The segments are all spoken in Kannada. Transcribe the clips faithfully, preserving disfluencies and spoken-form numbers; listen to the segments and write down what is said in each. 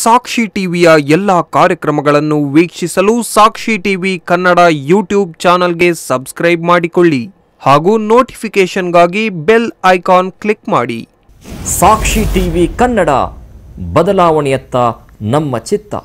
ಸಾಕ್ಷಿ ಟಿವಿಯ ಎಲ್ಲ ಕಾರ್ಯಕ್ರಮಗಳನ್ನು ವೀಕ್ಷಿಸಲು ಸಾಕ್ಷಿ ಟಿವಿ ಕನ್ನಡ ಯೂಟ್ಯೂಬ್ ಚಾನೆಲ್ಗೆ ಸಬ್ಸ್ಕ್ರೈಬ್ ಮಾಡಿಕೊಳ್ಳಿ ಹಾಗೂ ನೋಟಿಫಿಕೇಶನ್ಗಾಗಿ ಬೆಲ್ ಐಕಾನ್ ಕ್ಲಿಕ್ ಮಾಡಿ. ಸಾಕ್ಷಿ ಟಿವಿ ಕನ್ನಡ, ಬದಲಾವಣೆಯತ್ತ ನಮ್ಮ ಚಿತ್ತ.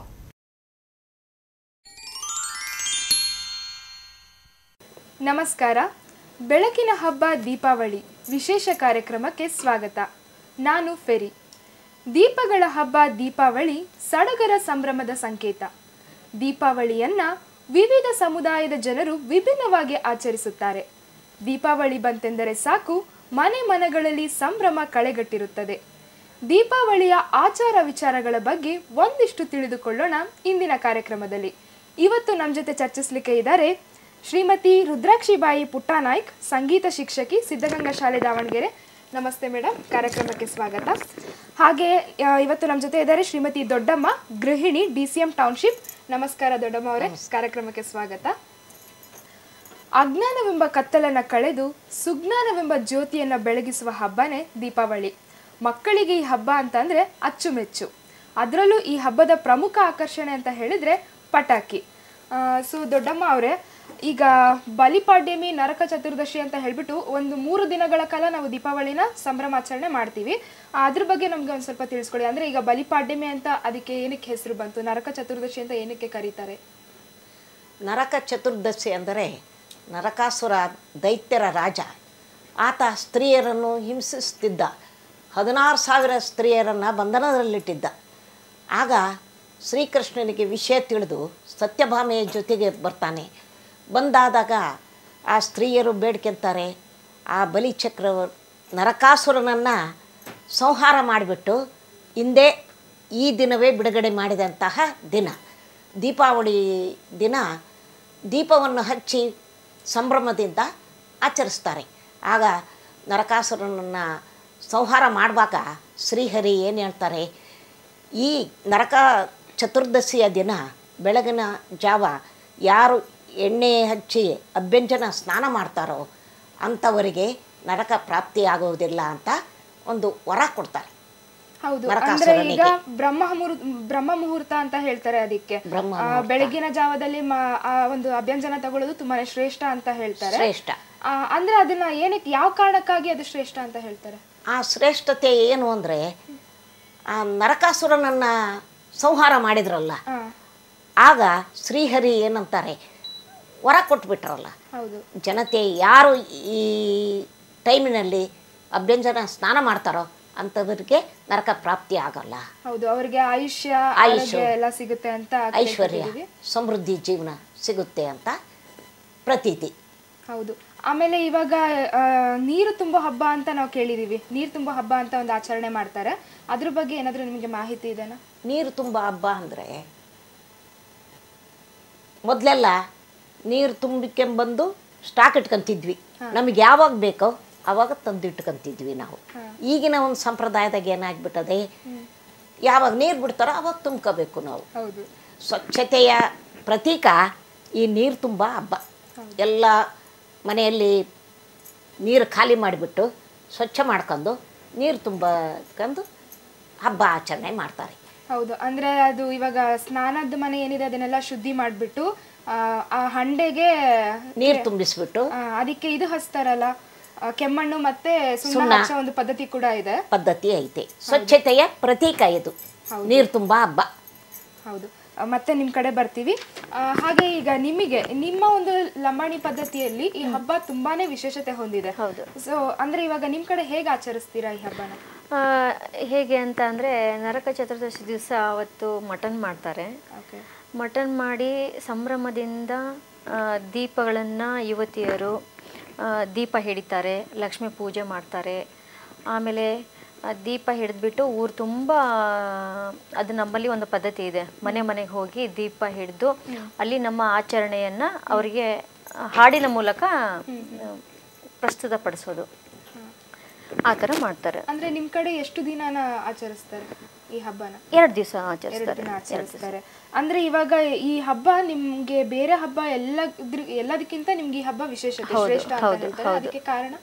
ನಮಸ್ಕಾರ. ಬೆಳಕಿನ ಹಬ್ಬ ದೀಪಾವಳಿ ವಿಶೇಷ ಕಾರ್ಯಕ್ರಮಕ್ಕೆ ಸ್ವಾಗತ. ನಾನು ಫೆರಿ. ದೀಪಗಳ ಹಬ್ಬ ದೀಪಾವಳಿ ಸಡಗರ ಸಂಭ್ರಮದ ಸಂಕೇತ. ದೀಪಾವಳಿಯನ್ನ ವಿವಿಧ ಸಮುದಾಯದ ಜನರು ವಿಭಿನ್ನವಾಗಿ ಆಚರಿಸುತ್ತಾರೆ. ದೀಪಾವಳಿ ಬಂತೆಂದರೆ ಸಾಕು, ಮನೆ ಮನೆಗಳಲ್ಲಿ ಸಂಭ್ರಮ ಕಳೆಗಟ್ಟಿರುತ್ತದೆ. ದೀಪಾವಳಿಯ ಆಚಾರ ವಿಚಾರಗಳ ಬಗ್ಗೆ ಒಂದಿಷ್ಟು ತಿಳಿದುಕೊಳ್ಳೋಣ ಇಂದಿನ ಕಾರ್ಯಕ್ರಮದಲ್ಲಿ. ಇವತ್ತು ನಮ್ಮ ಜೊತೆ ಚರ್ಚಿಸಲಿಕ್ಕೆ ಇದ್ದಾರೆ ಶ್ರೀಮತಿ ರುದ್ರಾಕ್ಷಿಬಾಯಿ ಪುಟ್ಟನಾಯ್ಕ್, ಸಂಗೀತ ಶಿಕ್ಷಕಿ, ಸಿದ್ಧಗಂಗಾ ಶಾಲೆ ದಾವಣಗೆರೆ. ನಮಸ್ತೆ ಮೇಡಮ್, ಕಾರ್ಯಕ್ರಮಕ್ಕೆ ಸ್ವಾಗತ. ಹಾಗೆ ಇವತ್ತು ನಮ್ಮ ಜೊತೆ ಇದ್ದಾರೆ ಶ್ರೀಮತಿ ದೊಡ್ಡಮ್ಮ, ಗೃಹಿಣಿ, ಡಿ ಸಿ ಎಂ ಟೌನ್ಶಿಪ್. ನಮಸ್ಕಾರ ದೊಡ್ಡಮ್ಮ ಅವರೇ, ಕಾರ್ಯಕ್ರಮಕ್ಕೆ ಸ್ವಾಗತ. ಅಜ್ಞಾನವೆಂಬ ಕತ್ತಲನ್ನು ಕಳೆದು ಸುಜ್ಞಾನವೆಂಬ ಜ್ಯೋತಿಯನ್ನು ಬೆಳಗಿಸುವ ಹಬ್ಬನೇ ದೀಪಾವಳಿ. ಮಕ್ಕಳಿಗೆ ಈ ಹಬ್ಬ ಅಂತಂದರೆ ಅಚ್ಚುಮೆಚ್ಚು. ಅದರಲ್ಲೂ ಈ ಹಬ್ಬದ ಪ್ರಮುಖ ಆಕರ್ಷಣೆ ಅಂತ ಹೇಳಿದರೆ ಪಟಾಕಿ. ಸೊ ದೊಡ್ಡಮ್ಮ ಅವರೇ, ಈಗ ಬಲಿಪಾಡ್ಯಮಿ, ನರಕ ಚತುರ್ದಶಿ ಅಂತ ಹೇಳ್ಬಿಟ್ಟು ಒಂದು ಮೂರು ದಿನಗಳ ಕಾಲ ನಾವು ದೀಪಾವಳಿನ ಸಂಭ್ರಮಾಚರಣೆ ಮಾಡ್ತೀವಿ. ಅದ್ರ ಬಗ್ಗೆ ನಮ್ಗೆ ಒಂದು ಸ್ವಲ್ಪ ತಿಳಿಸ್ಕೊಡಿ. ಅಂದರೆ ಈಗ ಬಲಿಪಾಡ್ಯಮಿ ಅಂತ ಅದಕ್ಕೆ ಏನಕ್ಕೆ ಹೆಸರು ಬಂತು, ನರಕ ಚತುರ್ದಶಿ ಅಂತ ಏನಕ್ಕೆ ಕರೀತಾರೆ? ನರಕ ಚತುರ್ದಶಿ ಅಂದರೆ ನರಕಾಸುರ ದೈತ್ಯರ ರಾಜ. ಆತ ಸ್ತ್ರೀಯರನ್ನು ಹಿಂಸಿಸುತ್ತಿದ್ದ. ಹದಿನಾರು ಸಾವಿರ ಸ್ತ್ರೀಯರನ್ನು ಬಂಧನದಲ್ಲಿಟ್ಟಿದ್ದ. ಆಗ ಶ್ರೀಕೃಷ್ಣನಿಗೆ ವಿಷಯ ತಿಳಿದು ಸತ್ಯಭಾಮೆಯ ಜೊತೆಗೆ ಬರ್ತಾನೆ. ಬಂದಾದಾಗ ಆ ಸ್ತ್ರೀಯರು ಬೇಡ್ಕೊಂತಾರೆ, ಆ ಬಲಿಚಕ್ರ ನರಕಾಸುರನನ್ನು ಸಂಹಾರ ಮಾಡಿಬಿಟ್ಟು ಹಿಂದೆ ಈ ದಿನವೇ ಬಿಡುಗಡೆ ಮಾಡಿದಂತಹ ದಿನ ದೀಪಾವಳಿ ದಿನ. ದೀಪವನ್ನು ಹಚ್ಚಿ ಸಂಭ್ರಮದಿಂದ ಆಚರಿಸ್ತಾರೆ. ಆಗ ನರಕಾಸುರನನ್ನು ಸಂಹಾರ ಮಾಡುವಾಗ ಶ್ರೀಹರಿ ಏನು ಹೇಳ್ತಾರೆ, ಈ ನರಕ ಚತುರ್ದಶಿಯ ದಿನ ಬೆಳಗಿನ ಜಾವ ಯಾರು ಎಣ್ಣೆ ಹಚ್ಚಿ ಅಭ್ಯಂಜನ ಸ್ನಾನ ಮಾಡ್ತಾರೋ ಅಂಥವರಿಗೆ ನರಕ ಪ್ರಾಪ್ತಿಯಾಗುವುದಿಲ್ಲ ಅಂತ ಒಂದು ವರ ಕೊಡ್ತಾರೆ. ಹೌದು, ಅಂದ್ರೆ ಈಗ ಬ್ರಹ್ಮ ಮುಹೂರ್ತ ಬ್ರಹ್ಮ ಮುಹೂರ್ತ ಅಂತ ಹೇಳ್ತಾರೆ ಅದಕ್ಕೆ. ಬೆಳಗಿನ ಜಾವದಲ್ಲಿ ಆ ಒಂದು ಅಭ್ಯಂಜನ ತಗೊಳ್ಳೋದು ತುಂಬಾನೇ ಶ್ರೇಷ್ಠ ಅಂತ ಹೇಳ್ತಾರೆ. ಶ್ರೇಷ್ಠ ಅಂದ್ರೆ ಅದನ್ನ ಏನಕ್ಕೆ, ಯಾವ ಕಾರಣಕ್ಕಾಗಿ ಅದು ಶ್ರೇಷ್ಠ ಅಂತ ಹೇಳ್ತಾರೆ? ಆ ಶ್ರೇಷ್ಠತೆ ಏನು ಅಂದರೆ, ಆ ನರಕಾಸುರನನ್ನು ಸಂಹಾರ ಮಾಡಿದ್ರಲ್ಲ, ಆಗ ಶ್ರೀಹರಿ ಏನಂತಾರೆ, ವರ ಕೊಟ್ಬಿಟ್ರಲ್ಲ, ಜನತೆ ಯಾರು ಈ ಟೈಮಿನಲ್ಲಿ ಅಭ್ಯಂಜನ ಸ್ನಾನ ಮಾಡ್ತಾರೋ ಅಂಥವ್ರಿಗೆ ನರಕ ಪ್ರಾಪ್ತಿ ಆಗಲ್ಲ. ಹೌದು, ಅವರಿಗೆ ಆಯುಷ್ಯ ಆಯುಷ್ಯ ಎಲ್ಲ ಸಿಗುತ್ತೆ ಅಂತ, ಐಶ್ವರ್ಯ ಸಮೃದ್ಧಿ ಜೀವನ ಸಿಗುತ್ತೆ ಅಂತ ಪ್ರತೀತಿ. ಹೌದು. ಆಮೇಲೆ ಇವಾಗ ನೀರು ತುಂಬೋ ಹಬ್ಬ ಅಂತ ನಾವು ಕೇಳಿದೀವಿ. ನೀರು ತುಂಬೋ ಹಬ್ಬ ಅಂತ ಒಂದು ಆಚರಣೆ ಮಾಡ್ತಾರೆ. ಅದ್ರ ಬಗ್ಗೆ ಏನಾದರೂ ನಿಮಗೆ ಮಾಹಿತಿ ಇದೆನಾ? ನೀರು ತುಂಬ ಹಬ್ಬ ಅಂದರೆ, ಮೊದಲೆಲ್ಲ ನೀರು ತುಂಬಿಕೊಂಬಂದು ಸ್ಟಾಕ್ ಇಟ್ಕೊಂತಿದ್ವಿ. ನಮಗೆ ಯಾವಾಗ ಬೇಕೋ ಆವಾಗ ತಂದು ಇಟ್ಕೊಂತಿದ್ವಿ ನಾವು. ಈಗಿನ ಒಂದು ಸಂಪ್ರದಾಯದಾಗ ಏನಾಗ್ಬಿಟ್ಟದೆ, ಯಾವಾಗ ನೀರು ಬಿಡ್ತಾರೋ ಅವಾಗ ತುಂಬ್ಕೋಬೇಕು ನಾವು. ಸ್ವಚ್ಛತೆಯ ಪ್ರತೀಕ ಈ ನೀರು ತುಂಬ ಹಬ್ಬ. ಎಲ್ಲ ಮನೆಯಲ್ಲಿ ನೀರು ಖಾಲಿ ಮಾಡಿಬಿಟ್ಟು ಸ್ವಚ್ಛ ಮಾಡ್ಕೊಂಡು ನೀರು ತುಂಬಕೊಂಡು ಹಬ್ಬ ಆಚರಣೆ ಮಾಡ್ತಾರೆ. ಹೌದು, ಅಂದರೆ ಅದು ಇವಾಗ ಸ್ನಾನದ ಮನೆ ಏನಿದೆ ಅದನ್ನೆಲ್ಲ ಶುದ್ಧಿ ಮಾಡಿಬಿಟ್ಟು ಆ ಹಂಡೆಗೆ ನೀರು ತುಂಬಿಸ್ಬಿಟ್ಟು ಅದಕ್ಕೆ ಇದು ಹಚ್ತಾರಲ್ಲ, ಕೆಮ್ಮಣ್ಣು ಮತ್ತೆ ಸುಣ್ಣ ಹಚ್ಚೋ ಒಂದು ಪದ್ಧತಿ ಕೂಡ ಇದೆ. ಪದ್ಧತಿ ಐತೆ. ಸ್ವಚ್ಛತೆಯ ಪ್ರತೀಕ ಇದು ನೀರು ತುಂಬ ಹಬ್ಬ. ಹೌದು, ಮತ್ತೆ ನಿಮ್ಮ ಕಡೆ ಬರ್ತೀವಿ. ಹಾಗೆ ಈಗ ನಿಮಗೆ ನಿಮ್ಮ ಒಂದು ಲಂಬಾಣಿ ಪದ್ಧತಿಯಲ್ಲಿ ಈ ಹಬ್ಬ ತುಂಬಾನೇ ವಿಶೇಷತೆ ಹೊಂದಿದೆ. ಹೌದು. ಸೊ ಅಂದ್ರೆ ಇವಾಗ ನಿಮ್ಮ ಕಡೆ ಹೇಗೆ ಆಚರಿಸ್ತೀರಾ ಈ ಹಬ್ಬನ? ಹೇಗೆ ಅಂತ ಅಂದರೆ, ನರಕ ಚತುರ್ದಶಿ ದಿವಸ ಅವತ್ತು ಮಟನ್ ಮಾಡ್ತಾರೆ. ಮಟನ್ ಮಾಡಿ ಸಂಭ್ರಮದಿಂದ ದೀಪಗಳನ್ನು ಯುವತಿಯರು ದೀಪ ಹಿಡಿತಾರೆ, ಲಕ್ಷ್ಮೀ ಪೂಜೆ ಮಾಡ್ತಾರೆ. ಆಮೇಲೆ ದೀಪ ಹಿಡಿದ್ಬಿಟ್ಟು ಊರು ತುಂಬ, ಅದು ನಮ್ಮಲ್ಲಿ ಒಂದು ಪದ್ಧತಿ ಇದೆ, ಮನೆ ಮನೆಗೆ ಹೋಗಿ ದೀಪ ಹಿಡಿದು ಅಲ್ಲಿ ನಮ್ಮ ಆಚರಣೆಯನ್ನು ಅವರಿಗೆ ಹಾಡಿನ ಮೂಲಕ ಪ್ರಸ್ತುತಪಡಿಸೋದು. ಆ ಥರ ಮಾಡ್ತಾರೆ. ಅಂದರೆ ನಿಮ್ಮ ಕಡೆ ಎಷ್ಟು ದಿನನ ಆಚರಿಸ್ತಾರೆ ಈ ಹಬ್ಬನ? ಎರಡು ದಿವಸ ಆಚರಿಸ್ತಾರೆ. ಆಚರಿಸ್ತಾರೆ ಅಂದ್ರೆ ಇವಾಗ ಈ ಹಬ್ಬ ನಿಮ್ಗೆ ಬೇರೆ ಹಬ್ಬ ಎಲ್ಲ ಎಲ್ಲದಕ್ಕಿಂತ ನಿಮ್ಗೆ ಈ ಹಬ್ಬ ವಿಶೇಷತೆ ಶ್ರೇಷ್ಠ ಅಂತ ಹೇಳ್ತಾರೆ. ಅದಕ್ಕೆ ಕಾರಣ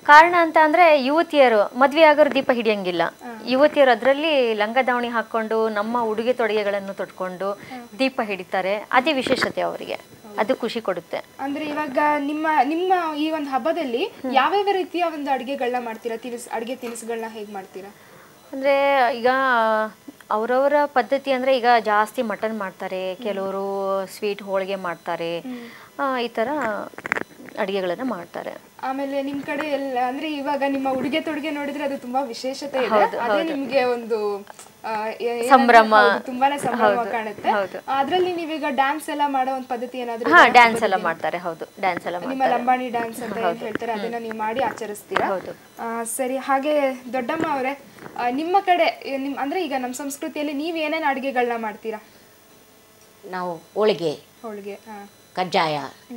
ಕಾರಣ ಅಂತ ಅಂದ್ರೆ ಯುವತಿಯರು ಮದ್ವೆ ಆಗೋರು ದೀಪ ಹಿಡಿಯಂಗಿಲ್ಲ. ಯುವತಿಯರು ಅದರಲ್ಲಿ ಲಂಗ ದಾವಣಿ ಹಾಕೊಂಡು ನಮ್ಮ ಉಡುಗೆ ತೊಡುಗೆಗಳನ್ನು ತೊಟ್ಕೊಂಡು ದೀಪ ಹಿಡಿತಾರೆ. ಅದೇ ವಿಶೇಷತೆ ಅವರಿಗೆ, ಅದು ಖುಷಿ ಕೊಡುತ್ತೆ. ಅಂದ್ರೆ ಇವಾಗ ನಿಮ್ಮ ನಿಮ್ಮ ಈ ಒಂದು ಹಬ್ಬದಲ್ಲಿ ಯಾವ್ಯಾವ ರೀತಿಯ ಒಂದು ಅಡುಗೆಗಳನ್ನ ಮಾಡ್ತೀರಾ? ತಿನಿಸ್ ಅಡುಗೆ ತಿನಿಸುಗಳನ್ನ ಹೇಗೆ ಮಾಡ್ತೀರಾ? ಅಂದರೆ ಈಗ ಅವರವರ ಪದ್ಧತಿ ಅಂದರೆ ಈಗ ಜಾಸ್ತಿ ಮಟನ್ ಮಾಡ್ತಾರೆ, ಕೆಲವರು ಸ್ವೀಟ್ ಹೋಳಿಗೆ ಮಾಡ್ತಾರೆ, ಈ ಥರ ಅಡುಗೆಗಳನ್ನು ಮಾಡ್ತಾರೆ. ಆಮೇಲೆ ನಿಮ್ಮ ಕಡೆ ಎಲ್ಲ ಅಂದ್ರೆ ಇವಾಗ ನಿಮ್ಮ ಉಡುಗೆ ತೊಡುಗೆ ನೋಡಿದ್ರೆ ಅದು ತುಂಬಾ ವಿಶೇಷತೆ ಇದೆ. ಅದೇ ನಿಮಗೆ ಒಂದು ಸಂಭ್ರಮ, ತುಂಬಾನೇ ಸಂಭ್ರಮ ಕಾಣುತ್ತೆ. ಅದ್ರಲ್ಲಿ ನೀವೀಗ ಡ್ಯಾನ್ಸ್ ಎಲ್ಲ ಮಾಡೋ ಒಂದು ಪದ್ಧತಿ ಏನಾದ್ರು? ಹಾ, ಡ್ಯಾನ್ಸ್ ಎಲ್ಲ ಮಾಡ್ತಾರೆ. ಹೌದು, ಡ್ಯಾನ್ಸ್ ಎಲ್ಲ ನಿಮ್ಮ ಲಂಬಾಣಿ ಡ್ಯಾನ್ಸ್ ಅಂತ ಏನ್ ಹೇಳ್ತಾರೆ ಅದನ್ನ ನೀವು ಮಾಡಿ ಆಚರಿಸ್ತೀರಾ? ಹೌದು. ಸರಿ, ಹಾಗೆ ದೊಡ್ಡಮ್ಮ ಅವರೇ, ನಿಮ್ಮ ಕಡೆ ನಿಮ್ ಅಂದ್ರೆ ಈಗ ನಮ್ಮ ಸಂಸ್ಕೃತಿಯಲ್ಲಿ ನೀವ್ ಏನೇನ್ ಅಡುಗೆಗಳನ್ನ ಮಾಡ್ತೀರಾ? ನಾವು ಹೋಳಿಗೆ, ಹೋಳಿಗೆ, ಕಜ್ಜಾಯ,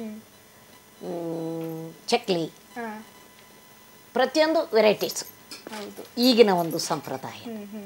ಚಕ್ಲಿ, ಪ್ರತಿಯೊಂದು ವೆರೈಟೀಸ್ ಈಗಿನ ಒಂದು ಸಂಪ್ರದಾಯ.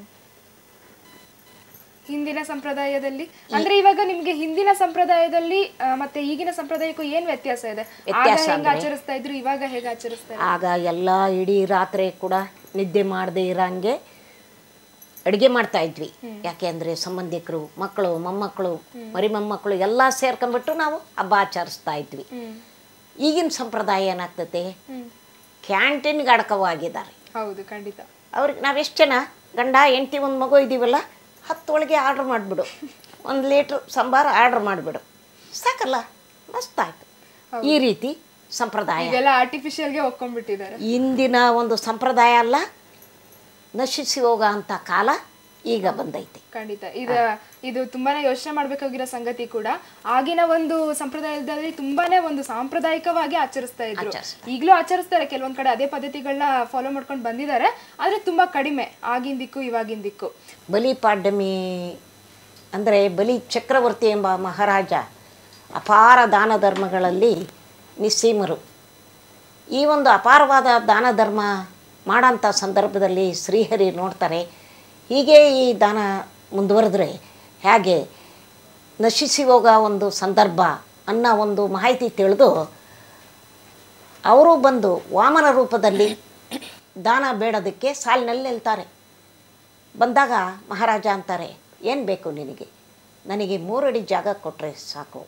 ಹಿಂದಿನ ಸಂಪ್ರದಾಯದಲ್ಲಿ ಅಂದ್ರೆ ಇವಾಗ ನಿಮ್ಗೆ ಹಿಂದಿನ ಸಂಪ್ರದಾಯದಲ್ಲಿ ಮತ್ತೆ ಈಗಿನ ಸಂಪ್ರದಾಯಕ್ಕೂ ಏನ್ ವ್ಯತ್ಯಾಸ ಇದೆ? ಹೆಂಗ್ ಆಚರಿಸ್ತಾ ಇದ್ರು, ಇವಾಗ ಹೇಗೆ ಆಚರಿಸ್ತಾರೆ? ಆಗ ಎಲ್ಲ ಇಡೀ ರಾತ್ರಿ ಕೂಡ ನಿದ್ದೆ ಮಾಡದೆ ಇರಂಗೆ ಅಡುಗೆ ಮಾಡ್ತಾ ಇದ್ವಿ. ಯಾಕೆಂದ್ರೆ ಸಂಬಂಧಿಕರು, ಮಕ್ಕಳು, ಮೊಮ್ಮಕ್ಕಳು, ಮರಿ ಮೊಮ್ಮಕ್ಕಳು ಎಲ್ಲ ಸೇರ್ಕೊಂಡ್ಬಿಟ್ಟು ನಾವು ಹಬ್ಬ ಆಚರಿಸ್ತಾ ಇದ್ವಿ. ಈಗಿನ ಸಂಪ್ರದಾಯ ಏನಾಗ್ತದೆ, ಕ್ಯಾಂಟೀನ್ಗೆ ಅಡಕವಾಗಿದ್ದಾರೆ. ಹೌದು, ಖಂಡಿತ. ಅವ್ರಿಗೆ ನಾವೆಷ್ಟು ಜನ ಗಂಡ ಹೆಂಡತಿ ಒಂದು ಮಗು ಇದ್ದೀವಲ್ಲ, ಹತ್ತು ಒಳಗೆ ಆರ್ಡ್ರ್ ಮಾಡಿಬಿಡು, ಒಂದು ಲೀಟ್ರ್ ಸಾಂಬಾರು ಆರ್ಡ್ರ್ ಮಾಡಿಬಿಡು, ಸಾಕಲ್ಲ, ಮಸ್ತ್ ಆಯ್ತು. ಈ ರೀತಿ ಸಂಪ್ರದಾಯ ಆರ್ಟಿಫಿಷಿಯಲ್ಗೆ ಒಪ್ಕೊಂಡ್ಬಿಟ್ಟಿದ್ದಾರೆ. ಇಂದಿನ ಒಂದು ಸಂಪ್ರದಾಯ ಅಲ್ಲ, ನಶಿಸಿ ಹೋಗ ಅಂತ ಕಾಲ ಈಗ ಬಂದೈತೆ. ಖಂಡಿತ ಇದು ಇದು ತುಂಬಾನೇ ಯೋಚನೆ ಮಾಡ್ಬೇಕಾಗಿರೋ ಸಂಗತಿ ಕೂಡ. ಆಗಿನ ಒಂದು ಸಂಪ್ರದಾಯದಲ್ಲಿ ತುಂಬಾನೇ ಒಂದು ಸಾಂಪ್ರದಾಯಿಕವಾಗಿ ಆಚರಿಸ್ತಾ ಇದ್ರು, ಈಗಲೂ ಆಚರಿಸ್ತಾರೆ. ಕೆಲವೊಂದ್ ಕಡೆ ಅದೇ ಪದ್ಧತಿಗಳನ್ನ ಫಾಲೋ ಮಾಡ್ಕೊಂಡು ಬಂದಿದ್ದಾರೆ, ಆದ್ರೆ ತುಂಬಾ ಕಡಿಮೆ ಆಗಿನ ದಿಕ್ಕು ಇವಾಗಿನ ದಿಕ್ಕು. ಬಲಿಪಾಡ್ಯಮಿ ಅಂದರೆ ಬಲಿ ಚಕ್ರವರ್ತಿ ಎಂಬ ಮಹಾರಾಜ ಅಪಾರ ದಾನ ಧರ್ಮಗಳಲ್ಲಿ ನಿಸ್ಸೀಮರು. ಈ ಒಂದು ಅಪಾರವಾದ ದಾನ ಧರ್ಮ ಮಾಡೋಂಥ ಸಂದರ್ಭದಲ್ಲಿ ಶ್ರೀಹರಿ ನೋಡ್ತಾರೆ, ಹೀಗೆ ಈ ದಾನ ಮುಂದುವರೆದ್ರೆ ಹೇಗೆ ನಶಿಸಿ ಹೋಗೋ ಒಂದು ಸಂದರ್ಭ ಅನ್ನೋ ಒಂದು ಮಾಹಿತಿ ತಿಳಿದು ಅವರು ಬಂದು ವಾಮನ ರೂಪದಲ್ಲಿ ದಾನ ಬೇಡೋದಕ್ಕೆ ಸಾಲಿನಲ್ಲಿ ನಿಲ್ತಾರೆ. ಬಂದಾಗ ಮಹಾರಾಜ ಅಂತಾರೆ, ಏನು ಬೇಕು ನಿನಗೆ? ನನಗೆ ಮೂರಡಿ ಜಾಗ ಕೊಟ್ಟರೆ ಸಾಕು,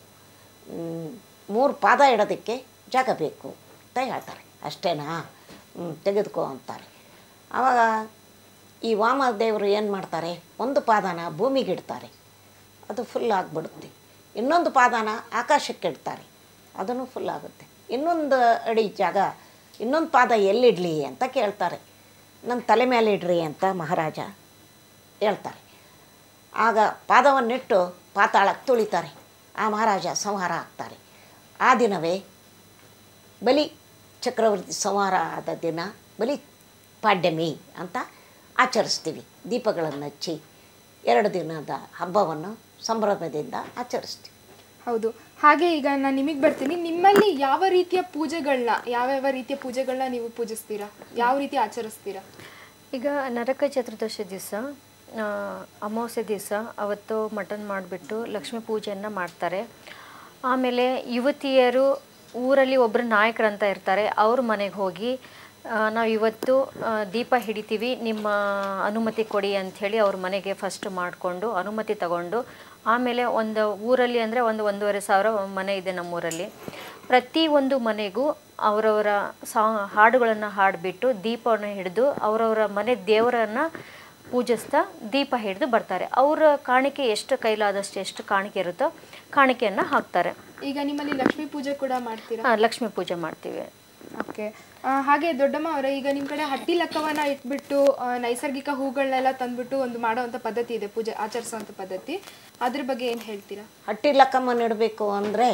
ಮೂರು ಪಾದ ಇಡೋದಕ್ಕೆ ಜಾಗ ಬೇಕು ಅಂತ ಹೇಳ್ತಾರೆ. ಅಷ್ಟೇನಾ? ತೆಗೆದುಕೋ ಅಂತಾರೆ. ಆವಾಗ ಈ ವಾಮದೇವರು ಏನು ಮಾಡ್ತಾರೆ, ಒಂದು ಪಾದನ ಭೂಮಿಗೆ ಇಡ್ತಾರೆ, ಅದು ಫುಲ್ ಆಗಿಬಿಡುತ್ತೆ. ಇನ್ನೊಂದು ಪಾದನ ಆಕಾಶಕ್ಕೆ ಇಡ್ತಾರೆ, ಅದನ್ನು ಫುಲ್ ಆಗುತ್ತೆ. ಇನ್ನೊಂದು ಅಡಿ ಜಾಗ, ಇನ್ನೊಂದು ಪಾದ ಎಲ್ಲಿಡಲಿ ಅಂತ ಕೇಳ್ತಾರೆ. ನನ್ನ ತಲೆ ಮೇಲೆ ಇಡ್ರಿ ಅಂತ ಮಹಾರಾಜ ಹೇಳ್ತಾರೆ. ಆಗ ಪಾದವನ್ನಿಟ್ಟು ಪಾತಾಳಕ್ಕೆ ತುಳಿತಾರೆ. ಆ ಮಹಾರಾಜ ಸಂಹಾರ ಆಗ್ತಾರೆ. ಆ ದಿನವೇ ಬಲಿ ಚಕ್ರವರ್ತಿ ಸಂಹಾರ ಆದ ದಿನ ಬಲಿ ಪಾಡ್ಯಮಿ ಅಂತ ಆಚರಿಸ್ತೀವಿ. ದೀಪಗಳನ್ನು ಹಚ್ಚಿ ಎರಡು ದಿನದ ಹಬ್ಬವನ್ನು ಸಂಭ್ರಮದಿಂದ ಆಚರಿಸ್ತೀವಿ. ಹೌದು. ಹಾಗೆ ಈಗ ನಾನು ನಿಮಗೆ ಬರ್ತೀನಿ, ನಿಮ್ಮಲ್ಲಿ ಯಾವ ರೀತಿಯ ಪೂಜೆಗಳನ್ನ ಯಾವ್ಯಾವ ರೀತಿಯ ಪೂಜೆಗಳನ್ನ ನೀವು ಪೂಜಿಸ್ತೀರಾ, ಯಾವ ರೀತಿ ಆಚರಿಸ್ತೀರಾ? ಈಗ ನರಕ ಚತುರ್ದಶಿ ದಿವಸ, ಅಮಾವಾಸ್ಯೆ ದಿವಸ ಅವತ್ತು ಮಟನ್ ಮಾಡಿಬಿಟ್ಟು ಲಕ್ಷ್ಮೀ ಪೂಜೆಯನ್ನು ಮಾಡ್ತಾರೆ. ಆಮೇಲೆ ಯುವತಿಯರು ಊರಲ್ಲಿ ಒಬ್ಬರು ನಾಯಕರಂತ ಇರ್ತಾರೆ, ಅವ್ರ ಮನೆಗೆ ಹೋಗಿ ನಾವು ಇವತ್ತು ದೀಪ ಹಿಡಿತೀವಿ, ನಿಮ್ಮ ಅನುಮತಿ ಕೊಡಿ ಅಂಥೇಳಿ ಅವ್ರ ಮನೆಗೆ ಫಸ್ಟ್ ಮಾಡಿಕೊಂಡು ಅನುಮತಿ ತಗೊಂಡು, ಆಮೇಲೆ ಒಂದು ಊರಲ್ಲಿ ಅಂದರೆ ಒಂದು ಒಂದೂವರೆ ಸಾವಿರ ಮನೆ ಇದೆ ನಮ್ಮೂರಲ್ಲಿ. ಪ್ರತಿ ಒಂದು ಮನೆಗೂ ಅವರವರ ಸಾ ಹಾಡುಗಳನ್ನು ಹಾಡಿಬಿಟ್ಟು ದೀಪವನ್ನು ಹಿಡಿದು ಅವರವರ ಮನೆ ದೇವರನ್ನು ಪೂಜಿಸ್ತಾ ದೀಪ ಹಿಡಿದು ಬರ್ತಾರೆ. ಅವರ ಕಾಣಿಕೆ ಎಷ್ಟು ಕೈಲಾದಷ್ಟು ಎಷ್ಟು ಕಾಣಿಕೆ ಇರುತ್ತೋ ಕಾಣಿಕೆಯನ್ನು ಹಾಕ್ತಾರೆ. ಈಗ ನಿಮ್ಮಲ್ಲಿ ಲಕ್ಷ್ಮೀ ಪೂಜೆ ಕೂಡ ಮಾಡ್ತೀರಾ? ಹಾಂ, ಲಕ್ಷ್ಮೀ ಪೂಜೆ ಮಾಡ್ತೀವಿ. ಓಕೆ. ಹಾಗೆ ದೊಡ್ಡಮ್ಮ ಅವರೇ, ಈಗ ನಿಮ್ಮ ಕಡೆ ಹಟ್ಟಿ ಲೆಕ್ಕವನ್ನು ಇಟ್ಬಿಟ್ಟು ನೈಸರ್ಗಿಕ ಹೂಗಳನ್ನೆಲ್ಲ ತಂದ್ಬಿಟ್ಟು ಒಂದು ಮಾಡೋವಂಥ ಪದ್ಧತಿ ಇದೆ, ಪೂಜೆ ಆಚರಿಸೋವಂಥ ಪದ್ಧತಿ, ಅದ್ರ ಬಗ್ಗೆ ಏನು ಹೇಳ್ತೀರಾ? ಹಟ್ಟಿ ಲೆಕ್ಕವನ್ನು ಇಡಬೇಕು ಅಂದರೆ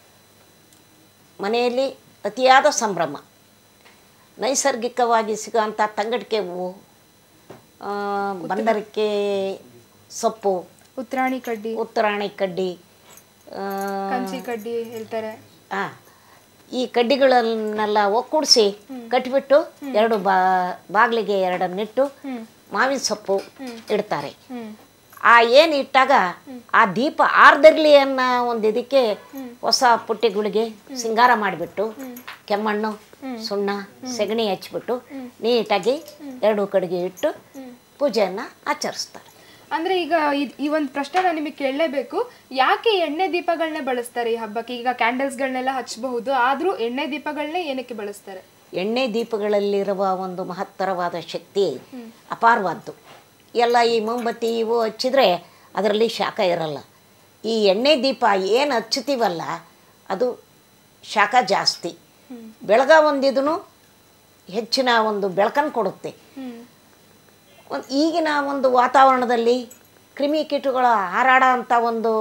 ಮನೆಯಲ್ಲಿ ಅತಿಯಾದ ಸಂಭ್ರಮ. ನೈಸರ್ಗಿಕವಾಗಿ ಸಿಗೋಂಥ ತಂಗಡಿಕೆ ಹೂವು, ಬಂದರಿಕೆ ಸೊಪ್ಪು, ಉತ್ತರಾಣಿ ಕಡ್ಡಿ ಉತ್ತರಾಣಿ ಕಡ್ಡಿ, ಕಂಚಿ ಕಡ್ಡಿ ಹೇಳ್ತಾರೆ. ಹಾಂ, ಈ ಕಡ್ಡಿಗಳನ್ನೆಲ್ಲ ಒಕ್ಕೂಡಿಸಿ ಕಟ್ಟಿಬಿಟ್ಟು ಎರಡು ಬಾ ಬಾಗಿಲಿಗೆ ಎರಡನ್ನಿಟ್ಟು ಮಾವಿನ ಸೊಪ್ಪು ಇಡ್ತಾರೆ. ಆ ಏನು ಇಟ್ಟಾಗ ಆ ದೀಪ ಆರ್ದಿರ್ಲಿ ಅನ್ನೋ ಒಂದು ಇದಕ್ಕೆ ಹೊಸ ಪುಟ್ಟಿಗಳಿಗೆ ಸಿಂಗಾರ ಮಾಡಿಬಿಟ್ಟು ಕೆಮ್ಮಣ್ಣು ಸುಣ್ಣ ಸೆಗಣಿ ಹಚ್ಬಿಟ್ಟು ನೀಟಾಗಿ ಎರಡು ಕಡೆಗೆ ಇಟ್ಟು ಪೂಜೆಯನ್ನು ಆಚರಿಸ್ತಾರೆ. ಅಂದ್ರೆ ಈಗ ಇದ್- ಈ ಒಂದು ಪ್ರಶ್ನೆ ನಾನು ನಿಮಗೆ ಕೇಳಲೇಬೇಕು, ಯಾಕೆ ಎಣ್ಣೆ ದೀಪಗಳನ್ನೇ ಬಳಸ್ತಾರೆ ಈ ಹಬ್ಬಕ್ಕೆ? ಈಗ ಕ್ಯಾಂಡಲ್ಸ್ಗಳನ್ನೆಲ್ಲ ಹಚ್ಚಬಹುದು, ಆದ್ರೂ ಎಣ್ಣೆ ದೀಪಗಳನ್ನೇ ಏನಕ್ಕೆ ಬಳಸ್ತಾರೆ? ಎಣ್ಣೆ ದೀಪಗಳಲ್ಲಿರುವ ಒಂದು ಮಹತ್ತರವಾದ ಶಕ್ತಿ ಅಪಾರವಾದ್ದು. ಎಲ್ಲ ಈ ಮೊಂಬತ್ತಿ ಇವು ಹಚ್ಚಿದ್ರೆ ಅದರಲ್ಲಿ ಶಾಖ ಇರಲ್ಲ. ಈ ಎಣ್ಣೆ ದೀಪ ಏನು ಹಚ್ಚುತ್ತೀವಲ್ಲ ಅದು ಶಾಖ ಜಾಸ್ತಿ, ಬೆಳಗ ಒಂದಿದೂ ಹೆಚ್ಚಿನ ಒಂದು ಬೆಳಕನ್ನು ಕೊಡುತ್ತೆ. ಒಂದು ಈಗಿನ ಒಂದು ವಾತಾವರಣದಲ್ಲಿ ಕ್ರಿಮಿಕೀಟಗಳ ಹಾರಾಡ ಅಂಥ ಒಂದು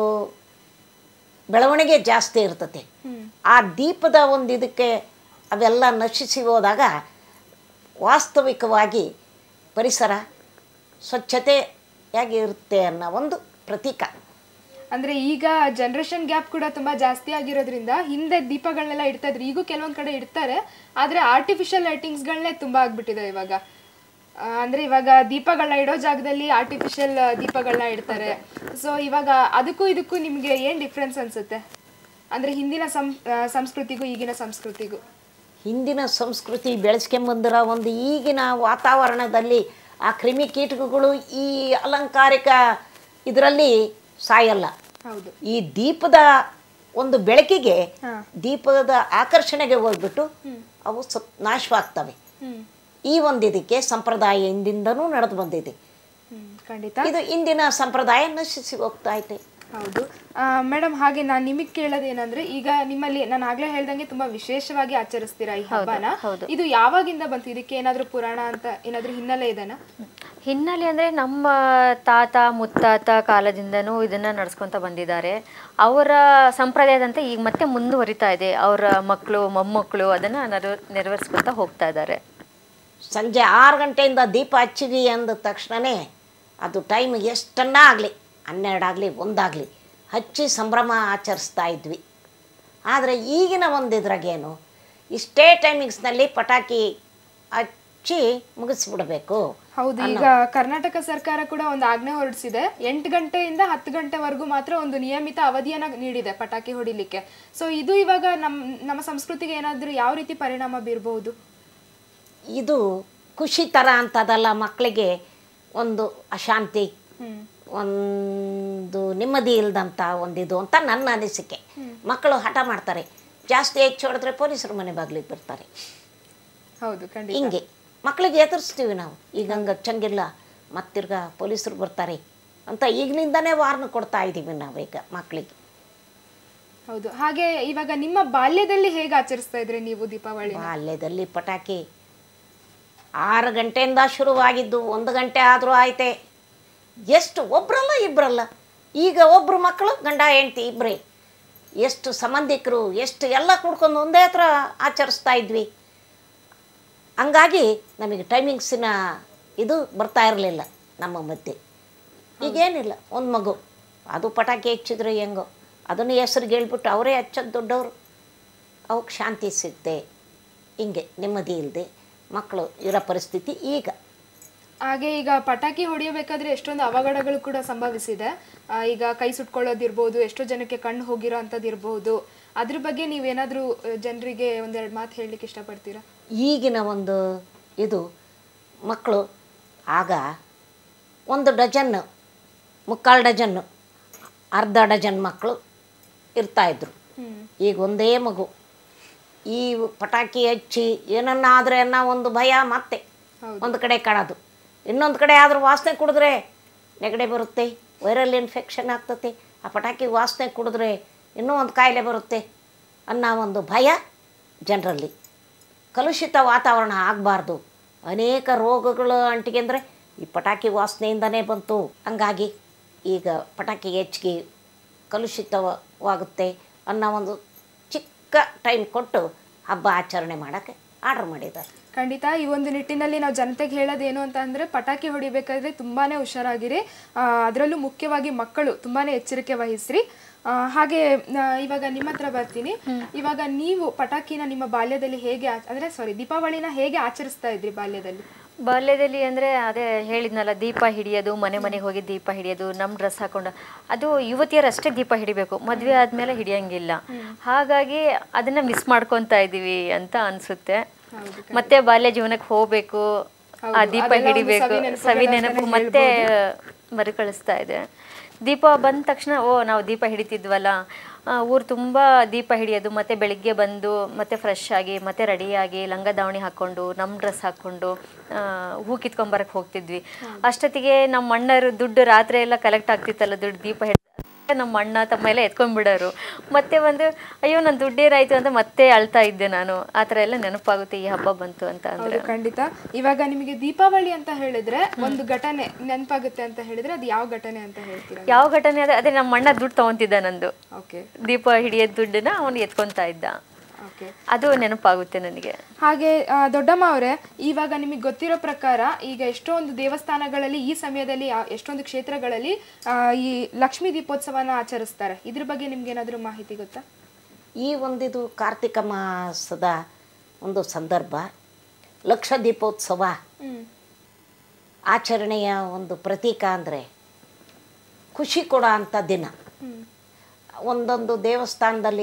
ಬೆಳವಣಿಗೆ ಜಾಸ್ತಿ ಇರ್ತದೆ. ಆ ದೀಪದ ಒಂದು ಇದಕ್ಕೆ ಅವೆಲ್ಲ ನಶಿಸಿ ಹೋದಾಗ ವಾಸ್ತವಿಕವಾಗಿ ಪರಿಸರ ಸ್ವಚ್ಛತೆಯಾಗಿ ಇರುತ್ತೆ ಅನ್ನೋ ಒಂದು ಪ್ರತೀಕ. ಅಂದ್ರೆ ಈಗ ಜನರೇಷನ್ ಗ್ಯಾಪ್ ಕೂಡ ತುಂಬಾ ಜಾಸ್ತಿ ಆಗಿರೋದ್ರಿಂದ ಹಿಂದೆ ದೀಪಗಳನ್ನೆಲ್ಲ ಇಡ್ತಾ ಇದ್ರು, ಈಗೂ ಕೆಲವೊಂದ್ ಕಡೆ ಇಡ್ತಾರೆ, ಆದ್ರೆ ಆರ್ಟಿಫಿಷಿಯಲ್ ಲೈಟಿಂಗ್ಸ್ಗಳನ್ನೇ ತುಂಬಾ ಆಗ್ಬಿಟ್ಟಿದೆ ಇವಾಗ. ಆ, ಅಂದ್ರೆ ಇವಾಗ ದೀಪಗಳನ್ನ ಇಡೋ ಜಾಗದಲ್ಲಿ ಆರ್ಟಿಫಿಷಿಯಲ್ ದೀಪಗಳನ್ನ ಇಡ್ತಾರೆ. ಸೊ ಇವಾಗ ಅದಕ್ಕೂ ಇದಕ್ಕೂ ನಿಮ್ಗೆ ಏನ್ ಡಿಫ್ರೆನ್ಸ್ ಅನ್ಸುತ್ತೆ? ಅಂದ್ರೆ ಹಿಂದಿನ ಸಂ ಆ, ಸಂಸ್ಕೃತಿಗೂ ಈಗಿನ ಸಂಸ್ಕೃತಿಗೂ? ಹಿಂದಿನ ಸಂಸ್ಕೃತಿ ಬೆಳೆಸ್ಕೊಂಬಂದಿರೋ ಒಂದು ಈಗಿನ ವಾತಾವರಣದಲ್ಲಿ ಆ ಕ್ರಿಮಿಕೀಟಗಳು ಈ ಅಲಂಕಾರಿಕ ಇದರಲ್ಲಿ ಸಾಯಲ್ಲ. ಹೌದು. ಈ ದೀಪದ ಒಂದು ಬೆಳಕಿಗೆ ದೀಪದ ಆಕರ್ಷಣೆಗೆ ಹೋಗ್ಬಿಟ್ಟು ಅವು ಸ ನಾಶವಾಗ್ತವೆ. ಈ ಒಂದು ಇದಕ್ಕೆ ಸಂಪ್ರದಾಯ ಹಿಂದಿಂದನೂ ನಡೆದು ಬಂದಿದೆ. ಖಂಡಿತ ಇದು ಇಂದಿನ ಸಂಪ್ರದಾಯ ನಶಿಸಿ ಹೋಗ್ತಾ ಐತೆ. ಹೌದು ಮೇಡಮ್. ಹಾಗೆ ನಾನು ನಿಮಗೆ ಕೇಳೋದೇನಂದ್ರೆ, ಈಗ ನಿಮ್ಮಲ್ಲಿ ನಾನು ಆಗ್ಲೇ ಹೇಳ್ದಂಗೆ ತುಂಬಾ ವಿಶೇಷವಾಗಿ ಆಚರಿಸ್ತೀರಾ ಈ ಹಬ್ಬನ. ಇದು ಯಾವಾಗಿಂದ ಬಂತು? ಇದಕ್ಕೆ ಏನಾದ್ರೂ ಪುರಾಣ ಅಂತ ಏನಾದ್ರೂ ಹಿನ್ನೆಲೆ ಇದೆನಾ? ಹಿನ್ನೆಲೆ ಅಂದರೆ ನಮ್ಮ ತಾತ ಮುತ್ತಾತ ಕಾಲದಿಂದನೂ ಇದನ್ನು ನಡೆಸ್ಕೊತ ಬಂದಿದ್ದಾರೆ. ಅವರ ಸಂಪ್ರದಾಯದಂತೆ ಈಗ ಮತ್ತೆ ಮುಂದುವರಿತಾ ಇದೆ. ಅವರ ಮಕ್ಕಳು ಮೊಮ್ಮಕ್ಕಳು ಅದನ್ನು ನೆರವ ನೆರವೇರಿಸ್ಕೊತಾ ಹೋಗ್ತಾ ಇದ್ದಾರೆ. ಸಂಜೆ ಆರು ಗಂಟೆಯಿಂದ ದೀಪ ಹಚ್ಚಿವಿ ಅಂದ ತಕ್ಷಣವೇ ಅದು ಟೈಮ್ ಎಷ್ಟನ್ನ ಆಗಲಿ, ಹನ್ನೆರಡಾಗಲಿ ಒಂದಾಗಲಿ ಹಚ್ಚಿ ಸಂಭ್ರಮ ಆಚರಿಸ್ತಾ ಇದ್ವಿ. ಆದರೆ ಈಗಿನ ಒಂದು ಇದ್ರಾಗೇನು, ಇಷ್ಟೇ ಟೈಮಿಂಗ್ಸ್ನಲ್ಲಿ ಪಟಾಕಿ ಹಚ್ಚಿ ಮುಗಿಸ್ಬಿಡ್ಬೇಕು. ಹೌದು. ಈಗ ಕರ್ನಾಟಕ ಸರ್ಕಾರ ಕೂಡ ಒಂದು ಆಜ್ಞೆ ಹೊರಡಿಸಿದೆ, ಎಂಟು ಗಂಟೆಯಿಂದ ಹತ್ತು ಗಂಟೆವರೆಗೂ ಮಾತ್ರ ಒಂದು ನಿಯಮಿತ ಅವಧಿಯನ್ನ ನೀಡಿದೆ ಪಟಾಕಿ ಹೊಡಿಲಿಕ್ಕೆ. ಸೊ ಇದು ಇವಾಗ ನಮ್ಮ ನಮ್ಮ ಸಂಸ್ಕೃತಿಗೆ ಏನಾದರೂ ಯಾವ ರೀತಿ ಪರಿಣಾಮ ಬೀರಬಹುದು? ಇದು ಖುಷಿ ಥರ ಅಂತದಲ್ಲ, ಮಕ್ಕಳಿಗೆ ಒಂದು ಅಶಾಂತಿ, ಒಂದು ನೆಮ್ಮದಿ ಇಲ್ದಂಥ ಒಂದಿದು ಅಂತ ನನ್ನ ಅನಿಸಿಕೆ. ಮಕ್ಕಳು ಹಠ ಮಾಡ್ತಾರೆ, ಜಾಸ್ತಿ ಹೆಚ್ಚು ಹೊಡೆದ್ರೆ ಪೊಲೀಸರು ಮನೆ ಬಾಗಿಲಿಗೆ ಬರ್ತಾರೆ. ಹೌದು, ಖಂಡಿತ. ಹಿಂಗೆ ಮಕ್ಕಳಿಗೆ ಎದುರಿಸ್ತೀವಿ ನಾವು. ಈಗ ಹಂಗೆ ಹಚ್ಚಂಗಿಲ್ಲ, ಮತ್ತಿರ್ಗ ಪೊಲೀಸರು ಬರ್ತಾರೆ ಅಂತ ಈಗಿನಿಂದನೇ ವಾರ್ನ್ ಕೊಡ್ತಾ ಇದ್ದೀವಿ ನಾವೀಗ ಮಕ್ಕಳಿಗೆ. ಹೌದು. ಹಾಗೆ ಇವಾಗ ನಿಮ್ಮ ಬಾಲ್ಯದಲ್ಲಿ ಹೇಗೆ ಆಚರಿಸ್ತಾ ಇದ್ರಿ ನೀವು ದೀಪಾವಳಿ? ಬಾಲ್ಯದಲ್ಲಿ ಪಟಾಕಿ ಆರು ಗಂಟೆಯಿಂದ ಶುರುವಾಗಿದ್ದು ಒಂದು ಗಂಟೆ ಆದರೂ ಆಯ್ತೆ. ಎಷ್ಟು ಒಬ್ರಲ್ಲ ಇಬ್ಬರಲ್ಲ, ಈಗ ಒಬ್ಬರು ಮಕ್ಕಳು ಗಂಡ ಹೆಂಡ್ತಿ ಇಬ್ಬರೇ, ಎಷ್ಟು ಸಂಬಂಧಿಕರು ಎಷ್ಟು ಎಲ್ಲ ಕೂಡ್ಕೊಂಡು ಒಂದೇ ಹತ್ರ ಆಚರಿಸ್ತಾ ಇದ್ವಿ. ಹಂಗಾಗಿ ನಮಗೆ ಟೈಮಿಂಗ್ಸಿನ ಇದು ಬರ್ತಾ ಇರಲಿಲ್ಲ ನಮ್ಮ ಮಧ್ಯೆ. ಈಗೇನಿಲ್ಲ, ಒಂದು ಮಗು ಅದು ಪಟಾಕಿ ಹಚ್ಚಿದ್ರೆ ಹೆಂಗೋ ಅದನ್ನು ಹೆಸ್ರಿಗೆ ಹೇಳ್ಬಿಟ್ಟು ಅವರೇ ಹಚ್ಚೋದು ದೊಡ್ಡವರು, ಅವಕ್ಕೆ ಶಾಂತಿ ಸಿಗುತ್ತೆ. ಹಿಂಗೆ ನೆಮ್ಮದಿ ಇಲ್ಲದೆ ಮಕ್ಕಳು ಇರೋ ಪರಿಸ್ಥಿತಿ ಈಗ. ಹಾಗೆ ಈಗ ಪಟಾಕಿ ಹೊಡೆಯಬೇಕಾದ್ರೆ ಎಷ್ಟೊಂದು ಅವಘಡಗಳು ಕೂಡ ಸಂಭವಿಸಿದೆ. ಆ, ಈಗ ಕೈ ಸುಟ್ಕೊಳ್ಳೋದಿರ್ಬೋದು, ಎಷ್ಟೋ ಜನಕ್ಕೆ ಕಣ್ಣು ಹೋಗಿರೋ ಅಂಥದ್ದು ಇರ್ಬೋದು. ಅದ್ರ ಬಗ್ಗೆ ನೀವೇನಾದರೂ ಜನರಿಗೆ ಒಂದೆರಡು ಮಾತು ಹೇಳಲಿಕ್ಕೆ ಇಷ್ಟಪಡ್ತೀರಾ? ಈಗಿನ ಒಂದು ಇದು ಮಕ್ಕಳು ಆಗ ಒಂದು ಡಜನ್ನು, ಮುಕ್ಕಾಲು ಡಜನ್ನು, ಅರ್ಧ ಡಜನ್ ಮಕ್ಕಳು ಇರ್ತಾಯಿದ್ರು. ಈಗ ಒಂದೇ ಮಗು. ಈ ಪಟಾಕಿ ಹಚ್ಚಿ ಏನನ್ನಾದರೆ ಅನ್ನೋ ಒಂದು ಭಯ, ಮತ್ತೆ ಒಂದು ಕಡೆ ಕಾಣೋದು, ಇನ್ನೊಂದು ಕಡೆ ಆದರೂ ವಾಸನೆ ಕುಡಿದ್ರೆ ನೆಗಡಿ ಬರುತ್ತೆ, ವೈರಲ್ ಇನ್ಫೆಕ್ಷನ್ ಆಗ್ತತೆ, ಆ ಪಟಾಕಿ ವಾಸನೆ ಕುಡಿದ್ರೆ ಇನ್ನೂ ಒಂದು ಕಾಯಿಲೆ ಬರುತ್ತೆ ಅನ್ನೋ ಒಂದು ಭಯ ಜನರಲ್ಲಿ. ಕಲುಷಿತ ವಾತಾವರಣ ಆಗಬಾರ್ದು, ಅನೇಕ ರೋಗಗಳು ಅಂಟಿಗೆಂದರೆ ಈ ಪಟಾಕಿ ವಾಸನೆಯಿಂದನೇ ಬಂತು. ಹಂಗಾಗಿ ಈಗ ಪಟಾಕಿ ಹೆಚ್ಚಿಗೆ ಕಲುಷಿತವಾಗುತ್ತೆ ಅನ್ನೋ ಒಂದು ಚಿಕ್ಕ ಟೈಮ್ ಕೊಟ್ಟು ಹಬ್ಬ ಆಚರಣೆ ಮಾಡೋಕ್ಕೆ ಆರ್ಡರ್ ಮಾಡಿದ್ದಾರೆ. ಖಂಡಿತ. ಈ ಒಂದು ನಿಟ್ಟಿನಲ್ಲಿ ನಾವು ಜನತೆಗೆ ಹೇಳೋದೇನು ಅಂತ ಅಂದರೆ, ಪಟಾಕಿ ಹೊಡಿಬೇಕಾದ್ರೆ ತುಂಬಾ ಹುಷಾರಾಗಿರಿ, ಅದರಲ್ಲೂ ಮುಖ್ಯವಾಗಿ ಮಕ್ಕಳು ತುಂಬಾ ಎಚ್ಚರಿಕೆ ವಹಿಸ್ರಿ. ಹಾಗೆ ಇವಾಗ ನಿಮ್ಮ ಹತ್ರ ಬರ್ತೀನಿ. ಇವಾಗ ನೀವು ಪಟಾಕಿನ ನಿಮ್ಮ ಬಾಲ್ಯದಲ್ಲಿ ಹೇಗೆ ಅಂದರೆ ಸಾರಿ ದೀಪಾವಳಿನ ಹೇಗೆ ಆಚರಿಸ್ತಾ ಇದ್ರಿ ಬಾಲ್ಯದಲ್ಲಿ? ಬಾಲ್ಯದಲ್ಲಿ ಅಂದರೆ ಅದೇ ಹೇಳಿದ್ನಲ್ಲ, ದೀಪ ಹಿಡಿಯೋದು, ಮನೆ ಮನೆಗೆ ಹೋಗಿ ದೀಪ ಹಿಡಿಯೋದು, ನಮ್ಮ ಡ್ರೆಸ್ ಹಾಕೊಂಡು, ಅದು ಯುವತಿಯರಷ್ಟೇ ದೀಪ ಹಿಡಿಬೇಕು, ಮದುವೆ ಆದಮೇಲೆ ಹಿಡಿಯೋಂಗಿಲ್ಲ. ಹಾಗಾಗಿ ಅದನ್ನು ಮಿಸ್ ಮಾಡ್ಕೊತಾ ಇದ್ದೀವಿ ಅಂತ ಅನಿಸುತ್ತೆ. ಮತ್ತೆ ಬಾಲ್ಯ ಜೀವನಕ್ಕೆ ಹೋಗಬೇಕು, ಆ ದೀಪ ಹಿಡಿಬೇಕು, ಸವಿ ನೆನಪು ಮತ್ತೆ ಮರುಕಳಿಸ್ತಾ ಇದೆ. ದೀಪ ಬಂದ ತಕ್ಷಣ ಓ ನಾವು ದೀಪ ಹಿಡಿತಿದ್ವಲ್ಲ, ಊರು ತುಂಬ ದೀಪ ಹಿಡಿಯೋದು, ಮತ್ತು ಬೆಳಿಗ್ಗೆ ಬಂದು ಮತ್ತೆ ಫ್ರೆಶ್ ಆಗಿ ಮತ್ತೆ ರೆಡಿಯಾಗಿ ಲಂಗ ದಾವಣಿ ಹಾಕ್ಕೊಂಡು ನಮ್ಮ ಡ್ರೆಸ್ ಹಾಕ್ಕೊಂಡು ಹೂ ಕಿತ್ಕೊಂಬರಕ್ಕೆ ಹೋಗ್ತಿದ್ವಿ. ಅಷ್ಟೊತ್ತಿಗೆ ನಮ್ಮ ಅಣ್ಣರು ದುಡ್ಡು ರಾತ್ರಿ ಎಲ್ಲ ಕಲೆಕ್ಟ್ ಆಗ್ತಿತ್ತಲ್ಲ, ದುಡ್ಡು ದೀಪ ಹಿಡಿದು ನಮ್ಮ ಅಣ್ಣ ತಮ್ಮ ಎಲ್ಲ ಎತ್ಕೊಂಡ್ಬಿಡೋರು. ಮತ್ತೆ ಒಂದು ಅಯ್ಯೋ ನನ್ನ ದುಡ್ಡೇನಾಯ್ತು ಅಂತ ಮತ್ತೆ ಅಳ್ತಾ ಇದ್ದೆ ನಾನು. ಆ ಥರ ಎಲ್ಲ ನೆನಪಾಗುತ್ತೆ ಈ ಹಬ್ಬ ಬಂತು ಅಂತ ಅಂದ್ರೆ. ಖಂಡಿತ. ಇವಾಗ ನಿಮಗೆ ದೀಪಾವಳಿ ಅಂತ ಹೇಳಿದ್ರೆ ಒಂದು ಘಟನೆ ನೆನಪಾಗುತ್ತೆ ಅಂತ ಹೇಳಿದ್ರೆ ಅದು ಯಾವ ಘಟನೆ ಅಂತ ಹೇಳ್ತೀರಾ? ಯಾವ ಘಟನೆ ಅದೇ ಅದೇ ನಮ್ಮ ಅಣ್ಣ ದುಡ್ಡು ತಗೊಂತಿದ್ದ ನಂದು. ಓಕೆ. ದೀಪ ಹಿಡಿಯೋದು ದುಡ್ಡನ್ನ ಅವನು ಎತ್ಕೊಂತಾ ಇದ್ದ, ಅದು ನೆನಪಾಗುತ್ತೆ ನನಗೆ. ಹಾಗೆ ದೊಡ್ಡಮ್ಮ ಅವರೇ, ಇವಾಗ ನಿಮಗೆ ಗೊತ್ತಿರೋ ಪ್ರಕಾರ ಈಗ ಎಷ್ಟೊಂದು ದೇವಸ್ಥಾನಗಳಲ್ಲಿ ಈ ಸಮಯದಲ್ಲಿ ಎಷ್ಟೊಂದು ಕ್ಷೇತ್ರಗಳಲ್ಲಿ ಈ ಲಕ್ಷ್ಮೀ ದೀಪೋತ್ಸವನ ಆಚರಿಸ್ತಾರೆ. ಇದ್ರ ಬಗ್ಗೆ ನಿಮ್ಗೆ ಏನಾದರೂ ಮಾಹಿತಿ ಗೊತ್ತಾ? ಈ ಒಂದಿದು ಕಾರ್ತಿಕ ಮಾಸದ ಒಂದು ಸಂದರ್ಭ, ಲಕ್ಷ ದೀಪೋತ್ಸವ ಆಚರಣೆಯ ಒಂದು ಪ್ರತೀಕ ಅಂದರೆ ಖುಷಿ ಕೊಡೋ ಅಂಥ ದಿನ. ಒಂದೊಂದು ದೇವಸ್ಥಾನದಲ್ಲಿ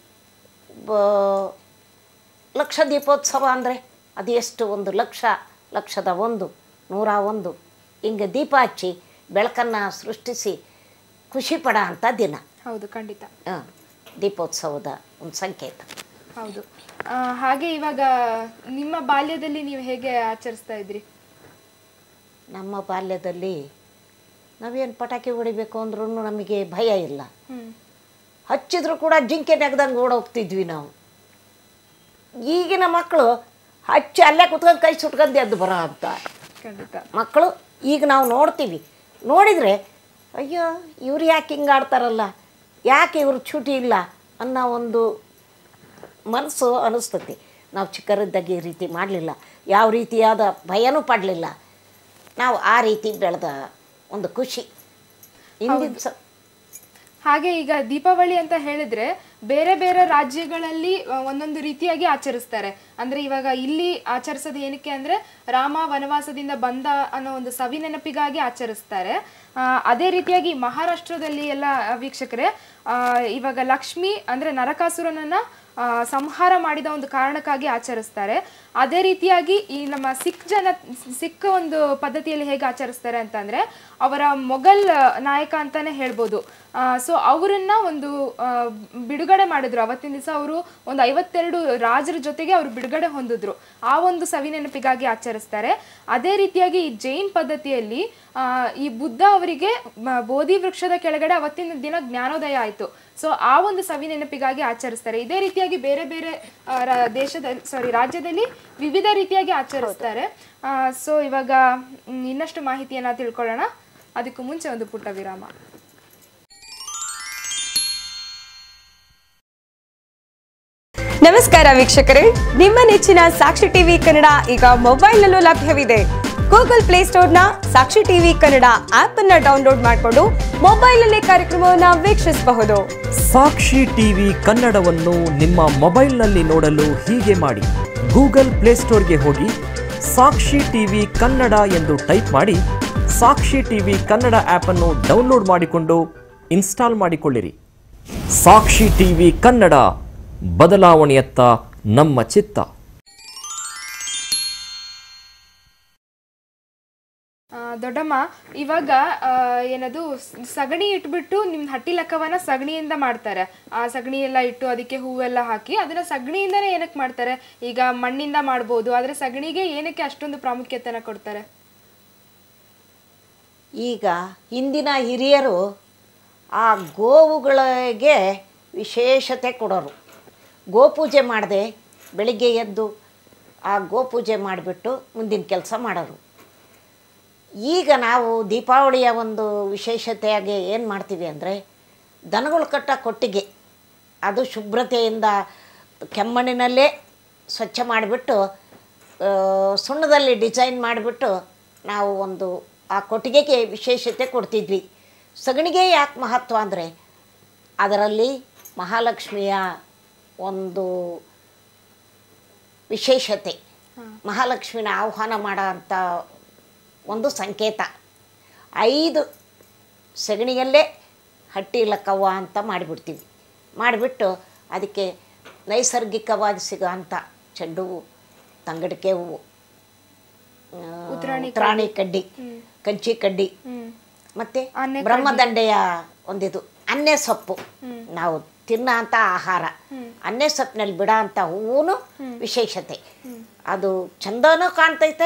ಲಕ್ಷ ದೀಪೋತ್ಸವ ಅಂದರೆ ಅದು ಎಷ್ಟು, ಒಂದು ಲಕ್ಷ, ಲಕ್ಷದ ಒಂದು, ನೂರ ಒಂದು ಹಿಂಗೆ ದೀಪ ಹಚ್ಚಿ ಬೆಳಕನ್ನು ಸೃಷ್ಟಿಸಿ ಖುಷಿ ಪಡೋ ಅಂಥ ದಿನ. ಹೌದು, ಖಂಡಿತ. ಹಾಂ, ದೀಪೋತ್ಸವದ ಒಂದು ಸಂಕೇತ. ಹೌದು. ಹಾಗೆ ಇವಾಗ ನಿಮ್ಮ ಬಾಲ್ಯದಲ್ಲಿ ನೀವು ಹೇಗೆ ಆಚರಿಸ್ತಾ ಇದ್ರಿ? ನಮ್ಮ ಬಾಲ್ಯದಲ್ಲಿ ನಾವೇನು ಪಟಾಕಿ ಹೊಡಿಬೇಕು ಅಂದ್ರೂ ನಮಗೆ ಭಯ ಇಲ್ಲ. ಹಚ್ಚಿದ್ರು ಕೂಡ ಜಿಂಕೆ ನೆಗ್ದಂಗೆ ಓಡೋಗ್ತಿದ್ವಿ ನಾವು. ಈಗಿನ ಮಕ್ಕಳು ಹಚ್ಚಿ ಅಲ್ಲೇ ಕುತ್ಕೊಂಡು ಕೈ ಸುಟ್ಕೊಂಡು ಎದ್ದು ಬರೋ ಅಂತ ಮಕ್ಕಳು ಈಗ ನಾವು ನೋಡ್ತೀವಿ. ನೋಡಿದರೆ ಅಯ್ಯೋ ಇವ್ರು ಯಾಕೆ ಹಿಂಗೆ ಆಡ್ತಾರಲ್ಲ, ಯಾಕೆ ಇವ್ರು ಚೂಟಿ ಇಲ್ಲ ಅನ್ನೋ ಒಂದು ಮನಸ್ಸು ಅನ್ನಿಸ್ತತಿ. ನಾವು ಚಿಕ್ಕರಿದ್ದಾಗ ಈ ರೀತಿ ಮಾಡಲಿಲ್ಲ, ಯಾವ ರೀತಿಯಾದ ಭಯನೂ ಪಡಲಿಲ್ಲ. ನಾವು ಆ ರೀತಿ ಬೆಳೆದ ಒಂದು ಖುಷಿ ಹಿಂದಿನ ಸ ಹಾಗೆ ಈಗ ದೀಪಾವಳಿ ಅಂತ ಹೇಳಿದ್ರೆ ಬೇರೆ ಬೇರೆ ರಾಜ್ಯಗಳಲ್ಲಿ ಒಂದೊಂದು ರೀತಿಯಾಗಿ ಆಚರಿಸ್ತಾರೆ. ಅಂದ್ರೆ ಇವಾಗ ಇಲ್ಲಿ ಆಚರಿಸೋದು ಏನಕ್ಕೆ ಅಂದ್ರೆ ರಾಮ ವನವಾಸದಿಂದ ಬಂದ ಅನ್ನೋ ಒಂದು ಸವಿ ನೆನಪಿಗಾಗಿ ಆಚರಿಸ್ತಾರೆ. ಅದೇ ರೀತಿಯಾಗಿ ಮಹಾರಾಷ್ಟ್ರದಲ್ಲಿ ಎಲ್ಲ ವೀಕ್ಷಕರೇ ಇವಾಗ ಲಕ್ಷ್ಮಿ ಅಂದ್ರೆ ನರಕಾಸುರನನ್ನ ಸಂಹಾರ ಮಾಡಿದ ಒಂದು ಕಾರಣಕ್ಕಾಗಿ ಆಚರಿಸ್ತಾರೆ. ಅದೇ ರೀತಿಯಾಗಿ ಈ ನಮ್ಮ ಸಿಖ್ ಜನ ಸಿಖ್ ಒಂದು ಪದ್ಧತಿಯಲ್ಲಿ ಹೇಗೆ ಆಚರಿಸ್ತಾರೆ ಅಂತಂದ್ರೆ ಅವರ ಮೊಘಲ್ ನಾಯಕ ಅಂತಾನೆ ಹೇಳ್ಬೋದು. ಸೊ ಅವರನ್ನ ಒಂದು ಬಿಡುಗಡೆ ಮಾಡಿದ್ರು. ಅವತ್ತಿನ ದಿವಸ ಅವರು ಒಂದು ಐವತ್ತೆರಡು ರಾಜರ ಜೊತೆಗೆ ಅವರು ಬಿಡುಗಡೆ ಹೊಂದಿದ್ರು. ಆ ಒಂದು ಸವಿ ನೆನಪಿಗಾಗಿ ಆಚರಿಸ್ತಾರೆ. ಅದೇ ರೀತಿಯಾಗಿ ಈ ಜೈನ್ ಪದ್ಧತಿಯಲ್ಲಿ ಈ ಬುದ್ಧ ಅವರಿಗೆ ಬೋಧಿ ವೃಕ್ಷದ ಕೆಳಗಡೆ ಅವತ್ತಿನ ದಿನ ಜ್ಞಾನೋದಯ ಆಯಿತು. ಸೊ ಆ ಒಂದು ಸವಿ ನೆನಪಿಗಾಗಿ ಆಚರಿಸ್ತಾರೆ. ಇದೇ ರೀತಿಯಾಗಿ ಬೇರೆ ಬೇರೆ ದೇಶದಲ್ಲಿ ಸಾರಿ ರಾಜ್ಯದಲ್ಲಿ ವಿವಿಧ ರೀತಿಯಾಗಿ ಆಚರಿಸ್ತಾರೆ. ಸೊ ಇವಾಗ ಇನ್ನಷ್ಟು ಮಾಹಿತಿಯನ್ನ ತಿಳ್ಕೊಳ್ಳೋಣ. ಅದಕ್ಕೂ ಮುಂಚೆ ಒಂದು ಪುಟ್ಟ ವಿರಾಮ. ನಮಸ್ಕಾರ ವೀಕ್ಷಕರೇ, ನಿಮ್ಮ ನೆಚ್ಚಿನ ಸಾಕ್ಷಿ ಟಿವಿ ಕನ್ನಡ ಈಗ ಮೊಬೈಲ್ನಲ್ಲೂ ಲಭ್ಯವಿದೆ. ಗೂಗಲ್ ಪ್ಲೇಸ್ಟೋರ್ನ ಸಾಕ್ಷಿ ಟಿವಿ ಕನ್ನಡ ಆಪ್ ಅನ್ನ ಡೌನ್ಲೋಡ್ ಮಾಡಿಕೊಂಡು ಮೊಬೈಲ್ನಲ್ಲಿ ಕಾರ್ಯಕ್ರಮವನ್ನು ವೀಕ್ಷಿಸಬಹುದು. ಸಾಕ್ಷಿ ಟಿವಿ ಕನ್ನಡವನ್ನು ನಿಮ್ಮ ಮೊಬೈಲ್ನಲ್ಲಿ ನೋಡಲು ಹೀಗೆ ಮಾಡಿ, ಗೂಗಲ್ ಪ್ಲೇಸ್ಟೋರ್ಗೆ ಹೋಗಿ ಸಾಕ್ಷಿ ಟಿವಿ ಕನ್ನಡ ಎಂದು ಟೈಪ್ ಮಾಡಿ ಸಾಕ್ಷಿ ಟಿವಿ ಕನ್ನಡ ಆಪ್ ಅನ್ನು ಡೌನ್ಲೋಡ್ ಮಾಡಿಕೊಂಡು ಇನ್ಸ್ಟಾಲ್ ಮಾಡಿಕೊಳ್ಳಿರಿ. ಸಾಕ್ಷಿ ಟಿವಿ ಕನ್ನಡ, ಬದಲಾವಣೆಯತ್ತ ನಮ್ಮ ಚಿತ್ತ. ದೊಡ್ಡಮ್ಮ, ಇವಾಗ ಏನದು ಸಗಣಿ ಇಟ್ಬಿಟ್ಟು ನಿಮ್ದು ಹಟ್ಟಿ ಲೆಕ್ಕವನ್ನ ಸಗಣಿಯಿಂದ ಮಾಡ್ತಾರೆ. ಆ ಸಗಣಿ ಎಲ್ಲ ಇಟ್ಟು ಅದಕ್ಕೆ ಹೂವೆಲ್ಲ ಹಾಕಿ ಅದನ್ನ ಸಗಣಿಯಿಂದನೇ ಏನಕ್ಕೆ ಮಾಡ್ತಾರೆ? ಈಗ ಮಣ್ಣಿಂದ ಮಾಡ್ಬೋದು, ಆದ್ರೆ ಸಗಣಿಗೆ ಏನಕ್ಕೆ ಅಷ್ಟೊಂದು ಪ್ರಾಮುಖ್ಯತೆನ ಕೊಡ್ತಾರೆ? ಈಗ ಹಿಂದಿನ ಹಿರಿಯರು ಆ ಗೋವುಗಳಿಗೆ ವಿಶೇಷತೆ ಕೊಡೋರು. ಗೋಪೂಜೆ ಮಾಡದೆ ಬೆಳಿಗ್ಗೆ ಎದ್ದು ಆ ಗೋಪೂಜೆ ಮಾಡಿಬಿಟ್ಟು ಮುಂದಿನ ಕೆಲಸ ಮಾಡೋರು. ಈಗ ನಾವು ದೀಪಾವಳಿಯ ಒಂದು ವಿಶೇಷತೆಯಾಗಿ ಏನು ಮಾಡ್ತೀವಿ ಅಂದರೆ ದನಗಳು ಕಟ್ಟ ಕೊಟ್ಟಿಗೆ ಅದು ಶುಭ್ರತೆಯಿಂದ ಕೆಮ್ಮಣ್ಣಿನಲ್ಲೇ ಸ್ವಚ್ಛ ಮಾಡಿಬಿಟ್ಟು ಸುಣ್ಣದಲ್ಲಿ ಡಿಸೈನ್ ಮಾಡಿಬಿಟ್ಟು ನಾವು ಒಂದು ಆ ಕೊಟ್ಟಿಗೆಗೆ ವಿಶೇಷತೆ ಕೊಡ್ತಿದ್ವಿ. ಸಗಣಿಗೆ ಯಾಕೆ ಮಹತ್ವ ಅಂದರೆ ಅದರಲ್ಲಿ ಮಹಾಲಕ್ಷ್ಮಿಯ ಒಂದು ವಿಶೇಷತೆ ಮಹಾಲಕ್ಷ್ಮಿನ ಆಹ್ವಾನ ಮಾಡೋ ಅಂಥ ಒಂದು ಸಂಕೇತ. ಐದು ಸಗಣಿಯಲ್ಲೇ ಹಟ್ಟಿ ಲಕ್ಕವ್ವ ಅಂತ ಮಾಡಿಬಿಡ್ತೀವಿ. ಮಾಡಿಬಿಟ್ಟು ಅದಕ್ಕೆ ನೈಸರ್ಗಿಕವಾಗಿ ಸಿಗೋ ಅಂಥ ಚೆಂಡು ಹೂವು, ತಂಗಡಿಕೆ ಹೂವು, ಉತ್ರಾಣಿ ಕಡ್ಡಿ, ಕಂಚಿ ಕಡ್ಡಿ, ಮತ್ತು ಬ್ರಹ್ಮದಂಡೆಯ ಒಂದಿದು ಅನ್ನೆ ಸೊಪ್ಪು, ನಾವು ತಿನ್ನೋ ಅಂಥ ಆಹಾರ. ಅನ್ನೆ ಸೊಪ್ಪಿನಲ್ಲಿ ಬಿಡೋ ಅಂಥ ಹೂವು ವಿಶೇಷತೆ. ಅದು ಚಂದನೂ ಕಾಣ್ತೈತೆ,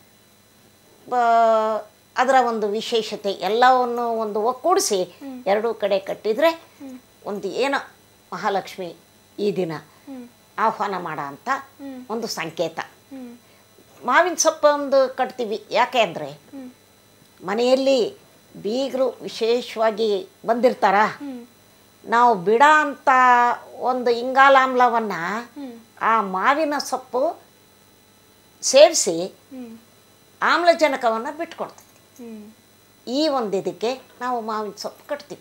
ಅದರ ಒಂದು ವಿಶೇಷತೆ ಎಲ್ಲವನ್ನು ಒಂದು ಒಕ್ಕೂಡಿಸಿ ಎರಡೂ ಕಡೆ ಕಟ್ಟಿದರೆ ಒಂದು ಏನೋ ಮಹಾಲಕ್ಷ್ಮಿ ಈ ದಿನ ಆಹ್ವಾನ ಮಾಡೋ ಅಂಥ ಒಂದು ಸಂಕೇತ. ಮಾವಿನ ಸೊಪ್ಪು ಒಂದು ಕಟ್ತೀವಿ. ಯಾಕೆ ಅಂದರೆ ಮನೆಯಲ್ಲಿ ಬೀಗರು ವಿಶೇಷವಾಗಿ ಬಂದಿರ್ತಾರ, ನಾವು ಬಿಡೋ ಅಂಥ ಒಂದು ಇಂಗಾಲಾಮ್ಲವನ್ನು ಆ ಮಾವಿನ ಸೊಪ್ಪು ಸೇವಿಸಿ ಆಮ್ಲಜನಕವನ್ನು ಬಿಟ್ಕೊಡ್ತೈತಿ. ಈ ಒಂದು ಇದಕ್ಕೆ ನಾವು ಮಾವಿನ ಸೊಪ್ಪು ಕಟ್ತೀವಿ.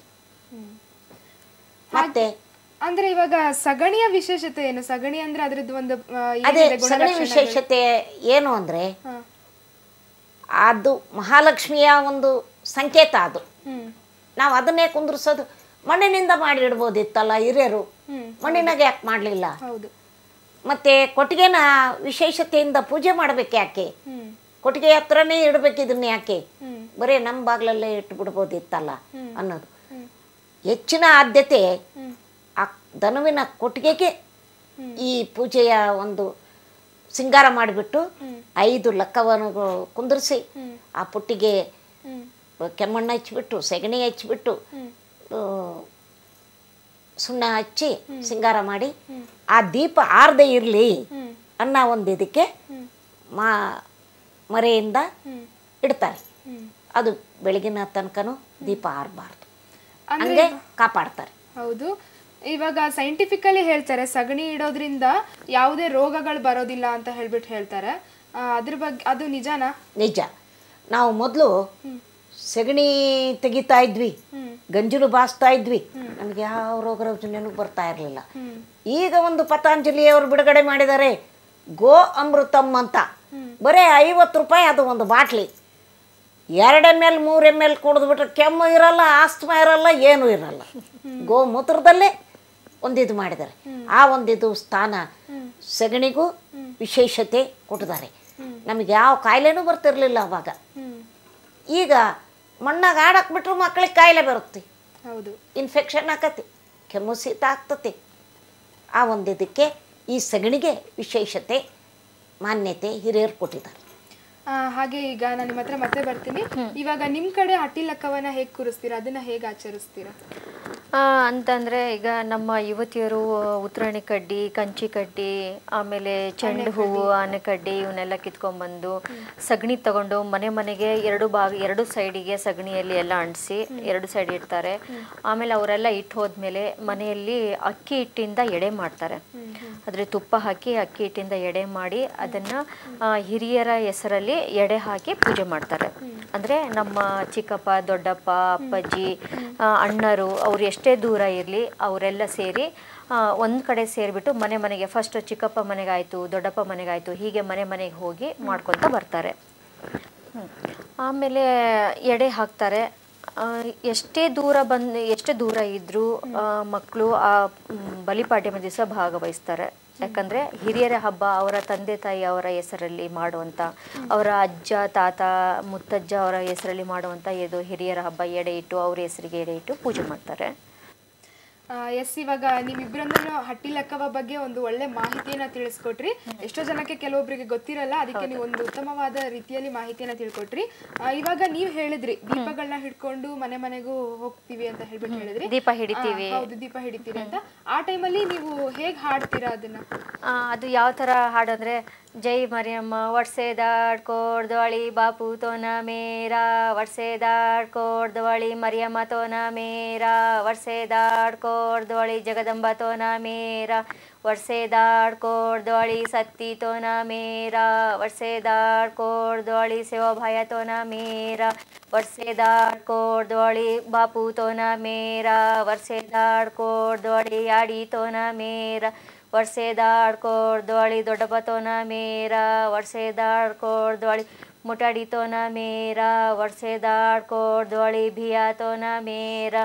ಮತ್ತೆ ಅಂದ್ರೆ ಇವಾಗ ಸಗಣಿಯ ವಿಶೇಷತೆ ಏನು? ಸಗಣಿ ಅಂದ್ರೆ ಅದ್ರದ್ದು ಒಂದು ಅದೇ ಸಗಣಿ ವಿಶೇಷತೆ ಏನು ಅಂದ್ರೆ ಅದು ಮಹಾಲಕ್ಷ್ಮಿಯ ಒಂದು ಸಂಕೇತ. ಅದು ನಾವು ಅದನ್ನೇ ಕುಂದ್ರಿಸೋದು. ಮಣ್ಣಿನಿಂದ ಮಾಡಿ ಇಡ್ಬೋದಿತ್ತಲ್ಲ ಹಿರಿಯರು, ಮಣ್ಣಿನಾಗ ಯಾಕೆ ಮಾಡಲಿಲ್ಲ? ಮತ್ತೆ ಕೊಟ್ಟಿಗೆನ ವಿಶೇಷತೆಯಿಂದ ಪೂಜೆ ಮಾಡ್ಬೇಕು ಯಾಕೆ? ಕೊಟ್ಟಿಗೆ ಹತ್ರನೇ ಇಡ್ಬೇಕು ಇದನ್ನ ಯಾಕೆ? ಬರೀ ನಮ್ಮ ಬಾಗ್ಲಲ್ಲೇ ಇಟ್ಟು ಬಿಡ್ಬೋದಿತ್ತಲ್ಲ ಅನ್ನೋದು. ಹೆಚ್ಚಿನ ಆದ್ಯತೆ ಆ ಧನುವಿನ ಕೊಟ್ಟಿಗೆಗೆ ಈ ಪೂಜೆಯ ಒಂದು ಸಿಂಗಾರ ಮಾಡಿಬಿಟ್ಟು ಐದು ಲಕ್ಕವನ್ನು ಕುಂದಿರಿಸಿ ಆ ಪುಟ್ಟಿಗೆ ಕೆಮ್ಮಣ್ಣ ಹಚ್ಚಿಬಿಟ್ಟು ಸೆಗಣಿ ಹಚ್ಚಿಬಿಟ್ಟು ಸುಣ್ಣ ಹಚ್ಚಿ ಸಿಂಗಾರ ಮಾಡಿ ಆ ದೀಪ ಆರದೆ ಇರಲಿ ಅನ್ನೋ ಒಂದು ಇದಕ್ಕೆ ಮಾ ಮರೆಯಿಂದ ಇಡ್ತಾರೆ. ಅದು ಬೆಳಗಿನ ತನಕನೂ ದೀಪ ಆರಬಾರ್ದು, ಹಂಗೆ ಕಾಪಾಡ್ತಾರೆ. ಹೌದು. ಇವಾಗ ಸೈಂಟಿಫಿಕಲಿ ಹೇಳ್ತಾರೆ ಸಗಣಿ ಇಡೋದ್ರಿಂದ ಯಾವುದೇ ರೋಗಗಳು ಬರೋದಿಲ್ಲ ಅಂತ ಹೇಳ್ಬಿಟ್ಟು ಹೇಳ್ತಾರೆ. ಅದ್ರ ಬಗ್ಗೆ ಅದು ನಿಜನಾ? ನಿಜ. ನಾವು ಮೊದಲು ಸಗಣಿ ತೆಗಿತಾ ಇದ್ವಿ, ಗಂಜಲು ಬಾಸ್ತಾ ಇದ್ವಿ, ನಮ್ಗೆ ಯಾವ ರೋಗ ರುಜಿನನೂ ಬರ್ತಾ ಇರಲಿಲ್ಲ. ಈಗ ಒಂದು ಪತಾಂಜಲಿಯವರು ಬಿಡುಗಡೆ ಮಾಡಿದ್ದಾರೆ ಗೋ ಅಮೃತಮ್ ಅಂತ. ಬರೀ ಐವತ್ತು ರೂಪಾಯಿ ಅದು ಒಂದು ಬಾಟ್ಲಿ. ಎರಡು ಎಮ್ ಎಲ್ ಮೂರು ಎಮ್ ಎಲ್ ಕುಡಿದ್ಬಿಟ್ರೆ ಕೆಮ್ಮು ಇರಲ್ಲ, ಆಸ್ತಮಾ ಇರಲ್ಲ, ಏನೂ ಇರಲ್ಲ. ಗೋಮೂತ್ರದಲ್ಲೇ ಒಂದಿದು ಮಾಡಿದ್ದಾರೆ. ಆ ಒಂದಿದು ಸ್ಥಾನ ಸಗಣಿಗೂ ವಿಶೇಷತೆ ಕೊಟ್ಟಿದ್ದಾರೆ. ನಮಗೆ ಯಾವ ಕಾಯಿಲೆನೂ ಬರ್ತಿರ್ಲಿಲ್ಲ ಅವಾಗ. ಈಗ ಮಣ್ಣಾಗ ಆಡಾಕ್ಬಿಟ್ರು ಮಕ್ಕಳಿಗೆ ಕಾಯಿಲೆ ಬರುತ್ತೆ, ಹೌದು, ಇನ್ಫೆಕ್ಷನ್ ಆಕತಿ, ಕೆಮ್ಮು ಶೀತ ಆಗ್ತತಿ. ಆ ಒಂದಿದಕ್ಕೆ ಈ ಸಗಣಿಗೆ ವಿಶೇಷತೆ ಮಾನ್ಯತೆ ಹಿರಿಯರು ಕೊಟ್ಟಿದ್ದಾರೆ. ಹಾಗೆ ಈಗ ನಾನು ನಿಮ್ಮ ಹತ್ರ ಮತ್ತೆ ಬರ್ತೀನಿ. ಇವಾಗ ನಿಮ್ಮ ಕಡೆ ಹಟ್ಟಿ ಲಕ್ಕವನ್ನ ಹೇಗೆ ಕೂರಿಸ್ತೀರಾ, ಅದನ್ನ ಹೇಗೆ ಆಚರಿಸ್ತೀರಾ ಅಂತಂದರೆ ಈಗ ನಮ್ಮ ಯುವತಿಯರು ಉತ್ರಾಣಿ ಕಡ್ಡಿ, ಕಂಚಿ ಕಡ್ಡಿ, ಆಮೇಲೆ ಚೆಂಡು ಹೂವು, ಆನೆ ಕಡ್ಡಿ ಇವನ್ನೆಲ್ಲ ಕಿತ್ಕೊಂಡ್ಬಂದು ಸಗಣಿ ತಗೊಂಡು ಮನೆ ಮನೆಗೆ ಎರಡು ಭಾಗ ಎರಡು ಸೈಡಿಗೆ ಸಗಣಿಯಲ್ಲಿ ಎಲ್ಲ ಅಂಟಿಸಿ ಎರಡು ಸೈಡ್ ಇಡ್ತಾರೆ. ಆಮೇಲೆ ಅವರೆಲ್ಲ ಇಟ್ಟು ಹೋದ್ಮೇಲೆ ಮನೆಯಲ್ಲಿ ಅಕ್ಕಿ ಹಿಟ್ಟಿಂದ ಎಡೆ ಮಾಡ್ತಾರೆ. ಆದರೆ ತುಪ್ಪ ಹಾಕಿ ಅಕ್ಕಿ ಹಿಟ್ಟಿಂದ ಎಡೆ ಮಾಡಿ ಅದನ್ನು ಹಿರಿಯರ ಹೆಸರಲ್ಲಿ ಎಡೆ ಹಾಕಿ ಪೂಜೆ ಮಾಡ್ತಾರೆ. ಅಂದರೆ ನಮ್ಮ ಚಿಕ್ಕಪ್ಪ, ದೊಡ್ಡಪ್ಪ, ಅಪ್ಪಾಜಿ, ಅಣ್ಣರು ಅವ್ರು ಎಷ್ಟೇ ದೂರ ಇರಲಿ ಅವರೆಲ್ಲ ಸೇರಿ ಒಂದು ಕಡೆ ಸೇರಿಬಿಟ್ಟು ಮನೆ ಮನೆಗೆ ಫಸ್ಟ್ ಚಿಕ್ಕಪ್ಪ ಮನೆಗಾಯಿತು, ದೊಡ್ಡಪ್ಪ ಮನೆಗಾಯಿತು, ಹೀಗೆ ಮನೆ ಮನೆಗೆ ಹೋಗಿ ಮಾಡ್ಕೊತ ಬರ್ತಾರೆ. ಆಮೇಲೆ ಎಡೆ ಹಾಕ್ತಾರೆ. ಎಷ್ಟೇ ದೂರ ಬಂದು ಎಷ್ಟೇ ದೂರ ಇದ್ದರೂ ಮಕ್ಕಳು ಆ ಬಲಿಪಾಡ್ಯಮ ದಿವಸ ಭಾಗವಹಿಸ್ತಾರೆ. ಯಾಕಂದರೆ ಹಿರಿಯರ ಹಬ್ಬ, ಅವರ ತಂದೆ ತಾಯಿ ಅವರ ಹೆಸರಲ್ಲಿ ಮಾಡುವಂಥ, ಅವರ ಅಜ್ಜ ತಾತ ಮುತ್ತಜ್ಜ ಅವರ ಹೆಸರಲ್ಲಿ ಮಾಡುವಂಥ ಇದು ಹಿರಿಯರ ಹಬ್ಬ. ಎಡೆ ಇಟ್ಟು ಅವ್ರ ಹೆಸರಿಗೆ ಎಡೆ ಇಟ್ಟು ಪೂಜೆ ಮಾಡ್ತಾರೆ. ಎಸ್, ಇವಾಗ ನೀವಿಬ್ಬರನ್ನು ಹಟ್ಟಿ ಲಕ್ಕವ ಬಗ್ಗೆ ಒಂದು ಒಳ್ಳೆ ಮಾಹಿತಿಯನ್ನ ತಿಳಿಸ್ಕೊಟ್ರಿ. ಎಷ್ಟೋ ಜನಕ್ಕೆ ಕೆಲವೊಬ್ಬರಿಗೆ ಗೊತ್ತಿರಲ್ಲ, ಅದಕ್ಕೆ ನೀವು ಒಂದು ಉತ್ತಮವಾದ ರೀತಿಯಲ್ಲಿ ಮಾಹಿತಿಯನ್ನ ತಿಳ್ಕೊಟ್ರಿ. ಇವಾಗ ನೀವು ಹೇಳಿದ್ರಿ ದೀಪಗಳನ್ನ ಹಿಡ್ಕೊಂಡು ಮನೆ ಮನೆಗೂ ಹೋಗ್ತೀವಿ ಅಂತ ಹೇಳ್ಬಿಟ್ಟು ಹೇಳಿದ್ರಿ, ದೀಪ ಹಿಡಿತೀವಿ. ಹೌದು, ದೀಪ ಹಿಡಿತೀರಿ ಅಂತ. ಆ ಟೈಮಲ್ಲಿ ನೀವು ಹೇಗೆ ಹಾಡ್ತೀರಾ ಅದನ್ನ? ಅದು ಯಾವ ಥರ ಹಾಡಂದ್ರೆ, ಜೈ ಮರಿಯಮ್ಮ ವರ್ಷೇದಾಡ್ಕೋಡ್ದವಳಿ ಬಾಪು ತೋನ ಮೇರಾ, ವರ್ಷೇದಾಡ್ಕೋಡ್ದವಳಿ ಮರಿಯಮ್ಮ ತೋನ ಮೇರಾ, ವರ್ಷೇದಾಡ್ಕೋಡ್ದವಳಿ ಜಗದಂಬ ತೋನ ಮೇರಾ, ವರ್ಷೇದಾಡ್ಕೋಡ್ದವಳಿ ಸತ್ತಿ ತೋನ ಮೇರಾ, ವರ್ಷೇದಾಡ್ಕೋಡ್ದವಳಿ ಶಿವಭಾಯ ತೋನ ಮೇರಾ, ವರ್ಷೇದಾಡ್ಕೋಡ್ದವಳಿ ಬಾಪು ತೋನ ಮೇರಾ, ವರ್ಷೇದಾಡ್ಕೋಡ್ದವಳಿ ಆಡಿ ತೋನ ಮೇರಾ, ವರ್ಷೇದಾಡ್ಕೋಡ್ದೊಳಿ ದೊಡ್ಡಪತೋನ ಮೇರ ವರ್ಷೇದಾಡ್ಕೋಡ್ದೊಳಿ ಮುಟಾಡಿತೋನ ಮೇರ ವರ್ಷೇದಾಡ್ಕೋಡ್ದೊಳಿ ಭಿಯಾತೋನ ಮೇರ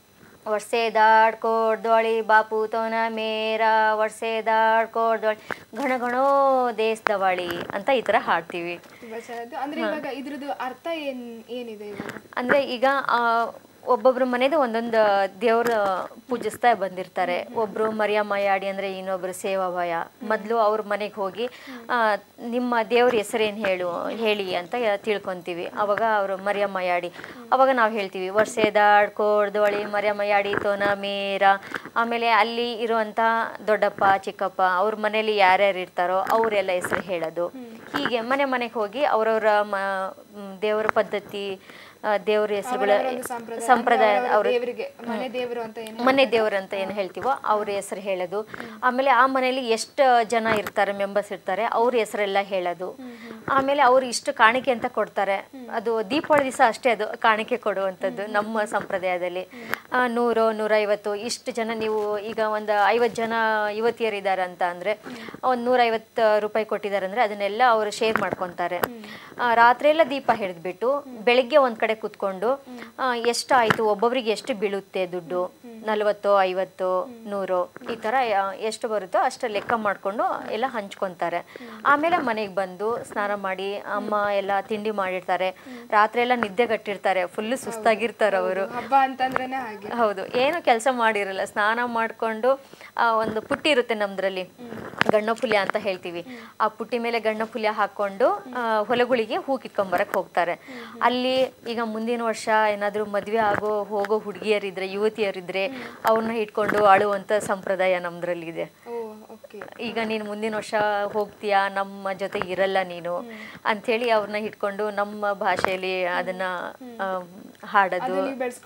ವರ್ಷೇದಾಡ್ಕೋಡ್ದೊಳಿ ಬಾಪುತೋನ ಮೇರ ವರ್ಷೇದಾಡ್ಕೋಡ್ದೊಳಿ ಘಣ ಘಣೋ ದೇಶದವಳಿ ಅಂತ ಈ ಥರ ಹಾಡ್ತೀವಿ. ಅಂದ್ರೆ ಇವಾಗ ಇದ್ರದ್ದು ಅರ್ಥ ಏನ್ ಏನಿದೆ ಇವಾಗ? ಅಂದ್ರೆ ಈಗ ಒಬ್ಬೊಬ್ರು ಮನೆದು ಒಂದೊಂದು ದೇವ್ರ ಪೂಜಿಸ್ತಾ ಬಂದಿರ್ತಾರೆ. ಒಬ್ರು ಮರಿಯಮ್ಮಯಾಡಿ ಅಂದ್ರೆ ಇನ್ನೊಬ್ರು ಸೇವಾಭಯ. ಮೊದಲು ಅವ್ರ ಮನೆಗೆ ಹೋಗಿ ನಿಮ್ಮ ದೇವ್ರ ಹೆಸರೇನು ಹೇಳು ಹೇಳಿ ಅಂತ ತಿಳ್ಕೊಂತೀವಿ. ಅವಾಗ ಅವರು ಮರಿಯಮ್ಮಯಾಡಿ, ಅವಾಗ ನಾವು ಹೇಳ್ತೀವಿ ವರ್ಷೇದಾಡ್ಕೋಡ್ದೊಳಿ ಮರಿಯಮ್ಮಯಾಡಿ ತೋನ ಮೇರ. ಆಮೇಲೆ ಅಲ್ಲಿ ಇರುವಂಥ ದೊಡ್ಡಪ್ಪ ಚಿಕ್ಕಪ್ಪ ಅವ್ರ ಮನೇಲಿ ಯಾರ್ಯಾರು ಇರ್ತಾರೋ ಅವರೆಲ್ಲ ಹೆಸರು ಹೇಳೋದು. ಹೀಗೆ ಮನೆ ಮನೆಗೆ ಹೋಗಿ ಅವ್ರವ್ರ ಮ ದೇವರ ಪದ್ಧತಿ ದೇವ್ರ ಹೆಸರುಗಳ ಸಂಪ್ರದಾಯ ಅವ್ರ ಮನೆ ದೇವರು ಅಂತ ಏನು ಹೇಳ್ತೀವೋ ಅವ್ರ ಹೆಸರು ಹೇಳೋದು. ಆಮೇಲೆ ಆ ಮನೆಯಲ್ಲಿ ಎಷ್ಟು ಜನ ಇರ್ತಾರೆ ಮೆಂಬರ್ಸ್ ಇರ್ತಾರೆ ಅವ್ರ ಹೆಸರೆಲ್ಲ ಹೇಳೋದು. ಆಮೇಲೆ ಅವ್ರು ಇಷ್ಟು ಕಾಣಿಕೆ ಅಂತ ಕೊಡ್ತಾರೆ. ಅದು ದೀಪಾವಳಿ ದಿವಸ ಅಷ್ಟೇ ಅದು ಕಾಣಿಕೆ ಕೊಡುವಂಥದ್ದು ನಮ್ಮ ಸಂಪ್ರದಾಯದಲ್ಲಿ. ನೂರು ನೂರೈವತ್ತು ಇಷ್ಟು ಜನ, ನೀವು ಈಗ ಒಂದು ಐವತ್ತು ಜನ ಯುವತಿಯರಿದ್ದಾರೆ ಅಂತ ಅಂದರೆ ಒಂದು ನೂರೈವತ್ತು ರೂಪಾಯಿ ಕೊಟ್ಟಿದ್ದಾರೆ ಅಂದರೆ ಅದನ್ನೆಲ್ಲ ಅವರು ಶೇರ್ ಮಾಡ್ಕೊತಾರೆ. ರಾತ್ರಿಯೆಲ್ಲ ದೀಪ ಹಿಡಿದ್ಬಿಟ್ಟು ಬೆಳಗ್ಗೆ ಒಂದು ಕಡೆ ಕೂತ್ಕೊಂಡು ಎಷ್ಟು ಆಯಿತು, ಒಬ್ಬೊಬ್ರಿಗೆ ಎಷ್ಟು ಬೀಳುತ್ತೆ ದುಡ್ಡು, ನಲ್ವತ್ತು ಐವತ್ತು ನೂರು ಈ ಥರ ಎಷ್ಟು ಬರುತ್ತೋ ಅಷ್ಟು ಲೆಕ್ಕ ಮಾಡಿಕೊಂಡು ಎಲ್ಲ ಹಂಚ್ಕೊತಾರೆ. ಆಮೇಲೆ ಮನೆಗೆ ಬಂದು ಸ್ನಾನ ಮಾಡಿ ಅಮ್ಮ ಎಲ್ಲ ತಿಂಡಿ ಮಾಡಿರ್ತಾರೆ. ರಾತ್ರಿ ಎಲ್ಲ ನಿದ್ದೆ ಗಟ್ಟಿರ್ತಾರೆ, ಫುಲ್ಲು ಸುಸ್ತಾಗಿರ್ತಾರೆ ಅವರು. ಹಬ್ಬ ಅಂತಂದ್ರೇನೆ ಹಾಗೆ. ಹೌದು, ಏನು ಕೆಲಸ ಮಾಡಿರಲ್ಲ, ಸ್ನಾನ ಮಾಡಿಕೊಂಡು ಒಂದು ಪುಟ್ಟಿ ಇರುತ್ತೆ ನಮ್ದ್ರಲ್ಲಿ, ಗಣ್ಣಪುಲ್ಯ ಅಂತ ಹೇಳ್ತೀವಿ. ಆ ಪುಟ್ಟಿ ಮೇಲೆ ಗಣ್ಣಪುಲ್ಯ ಹಾಕ್ಕೊಂಡು ಹೊಲಗಳಿಗೆ ಹೂ ಕಿತ್ಕೊಂಬರಕ್ಕೆ ಹೋಗ್ತಾರೆ. ಅಲ್ಲಿ ಈಗ ಮುಂದಿನ ವರ್ಷ ಏನಾದರೂ ಮದುವೆ ಆಗೋ ಹೋಗೋ ಹುಡುಗಿಯರಿದ್ರೆ ಯುವತಿಯರಿದ್ರೆ ಅವ್ರನ್ನ ಇಟ್ಕೊಂಡು ಅಳುವಂಥ ಸಂಪ್ರದಾಯ ನಮ್ದ್ರಲ್ಲಿದೆ. ಈಗ ನೀನು ಮುಂದಿನ ವರ್ಷ ಹೋಗ್ತೀಯಾ, ನಮ್ಮ ಜೊತೆ ಇರಲ್ಲ ನೀನು ಅಂಥೇಳಿ ಅವ್ರನ್ನ ಇಟ್ಕೊಂಡು ನಮ್ಮ ಭಾಷೆಯಲ್ಲಿ ಅದನ್ನ ಹಾಡೋದು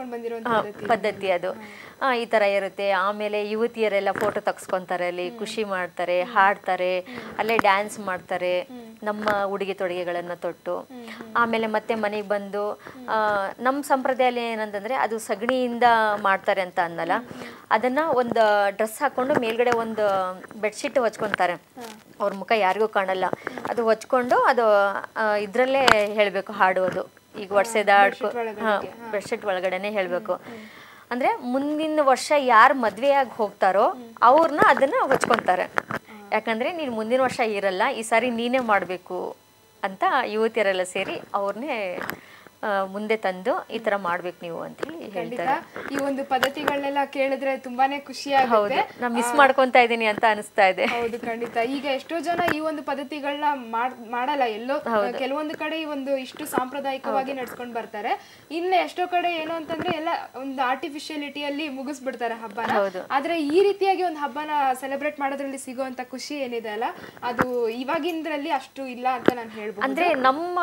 ಪದ್ಧತಿ ಅದು ಈ ಥರ ಇರುತ್ತೆ. ಆಮೇಲೆ ಯುವತಿಯರೆಲ್ಲ ಫೋಟೋ ತೆಗೆಸ್ಕೊತಾರೆ, ಅಲ್ಲಿ ಖುಷಿ ಮಾಡ್ತಾರೆ, ಹಾಡ್ತಾರೆ, ಅಲ್ಲೇ ಡ್ಯಾನ್ಸ್ ಮಾಡ್ತಾರೆ ನಮ್ಮ ಉಡುಗೆ ತೊಡುಗೆಗಳನ್ನು ತೊಟ್ಟು. ಆಮೇಲೆ ಮತ್ತೆ ಮನೆಗೆ ಬಂದು ನಮ್ಮ ಸಂಪ್ರದಾಯದಲ್ಲಿ ಏನಂತಂದರೆ ಅದು ಸಗಣಿಯಿಂದ ಮಾಡ್ತಾರೆ ಅಂತ ಅನ್ನಲ್ಲ, ಅದನ್ನು ಒಂದು ಡ್ರೆಸ್ ಹಾಕ್ಕೊಂಡು ಮೇಲ್ಗಡೆ ಒಂದು ಬೆಡ್ಶೀಟ್ ಹೊಚ್ಕೊತಾರೆ. ಅವ್ರ ಮುಖ ಯಾರಿಗೂ ಕಾಣಲ್ಲ, ಅದು ಹೊಚ್ಕೊಂಡು ಅದು ಇದರಲ್ಲೇ ಹೇಳಬೇಕು ಹಾಡುವುದು. ಈಗ ವರ್ಷದ ಹಾಡ್ಕೊ ಹಾಂ ಬೆಡ್ಶೀಟ್ ಒಳಗಡೆನೆ ಹೇಳಬೇಕು. ಅಂದರೆ ಮುಂದಿನ ವರ್ಷ ಯಾರು ಮದುವೆಯಾಗಿ ಹೋಗ್ತಾರೋ ಅವ್ರನ್ನ ಅದನ್ನು ಹೊಚ್ಕೊತಾರೆ. ಯಾಕಂದರೆ ನೀನು ಮುಂದಿನ ವರ್ಷ ಇರಲ್ಲ, ಈ ಸಾರಿ ನೀನೇ ಮಾಡಬೇಕು ಅಂತ ಯುವತಿಯರೆಲ್ಲ ಸೇರಿ ಅವ್ರನ್ನೇ ಮುಂದೆ ತಂದು ಈ ತರ ಮಾಡ್ಬೇಕು ನೀವು ಅಂತ ಹೇಳಿ ಹೇಳ್ತಾರೆ. ಈ ಒಂದು ಪದ್ಧತಿಗಳನ್ನೆಲ್ಲ ಕೇಳಿದ್ರೆ ತುಂಬಾನೇ ಖುಷಿ ಆಗುತ್ತೆ. ನಾನು ಮಿಸ್ ಮಾಡ್ಕೊಂತಾ ಇದ್ದೀನಿ ಅಂತ ಅನಿಸ್ತಾ ಇದೆ. ಹೌದು, ಖಂಡಿತ. ಈಗ ಎಷ್ಟೋ ಜನ ಈ ಒಂದು ಪದ್ಧತಿಗಳನ್ನ ಮಾಡಲ್ಲ, ಎಲ್ಲೋ ಕೆಲವೊಂದು ಕಡೆ ಈ ಒಂದು ಇಷ್ಟು ಸಾಂಪ್ರದಾಯಿಕವಾಗಿ ನಡ್ಸ್ಕೊಂಡ್ ಬರ್ತಾರೆ. ಇನ್ನ ಎಷ್ಟೋ ಕಡೆ ಏನು ಅಂತಂದ್ರೆ ಎಲ್ಲ ಒಂದು ಆರ್ಟಿಫಿಷಿಯಲಿಟಿಯಲ್ಲಿ ಮುಗಿಸ್ಬಿಡ್ತಾರೆ ಹಬ್ಬನ. ಆದ್ರೆ ಈ ರೀತಿಯಾಗಿ ಒಂದು ಹಬ್ಬನ ಸೆಲೆಬ್ರೇಟ್ ಮಾಡೋದ್ರಲ್ಲಿ ಸಿಗುವಂತ ಖುಷಿ ಏನಿದೆ ಅಲ್ಲ, ಅದು ಇವಾಗಿಂದ್ರಲ್ಲಿ ಅಷ್ಟು ಇಲ್ಲ ಅಂತ ನಾನು ಹೇಳ್ಬೋದು. ಅಂದ್ರೆ ನಮ್ಮ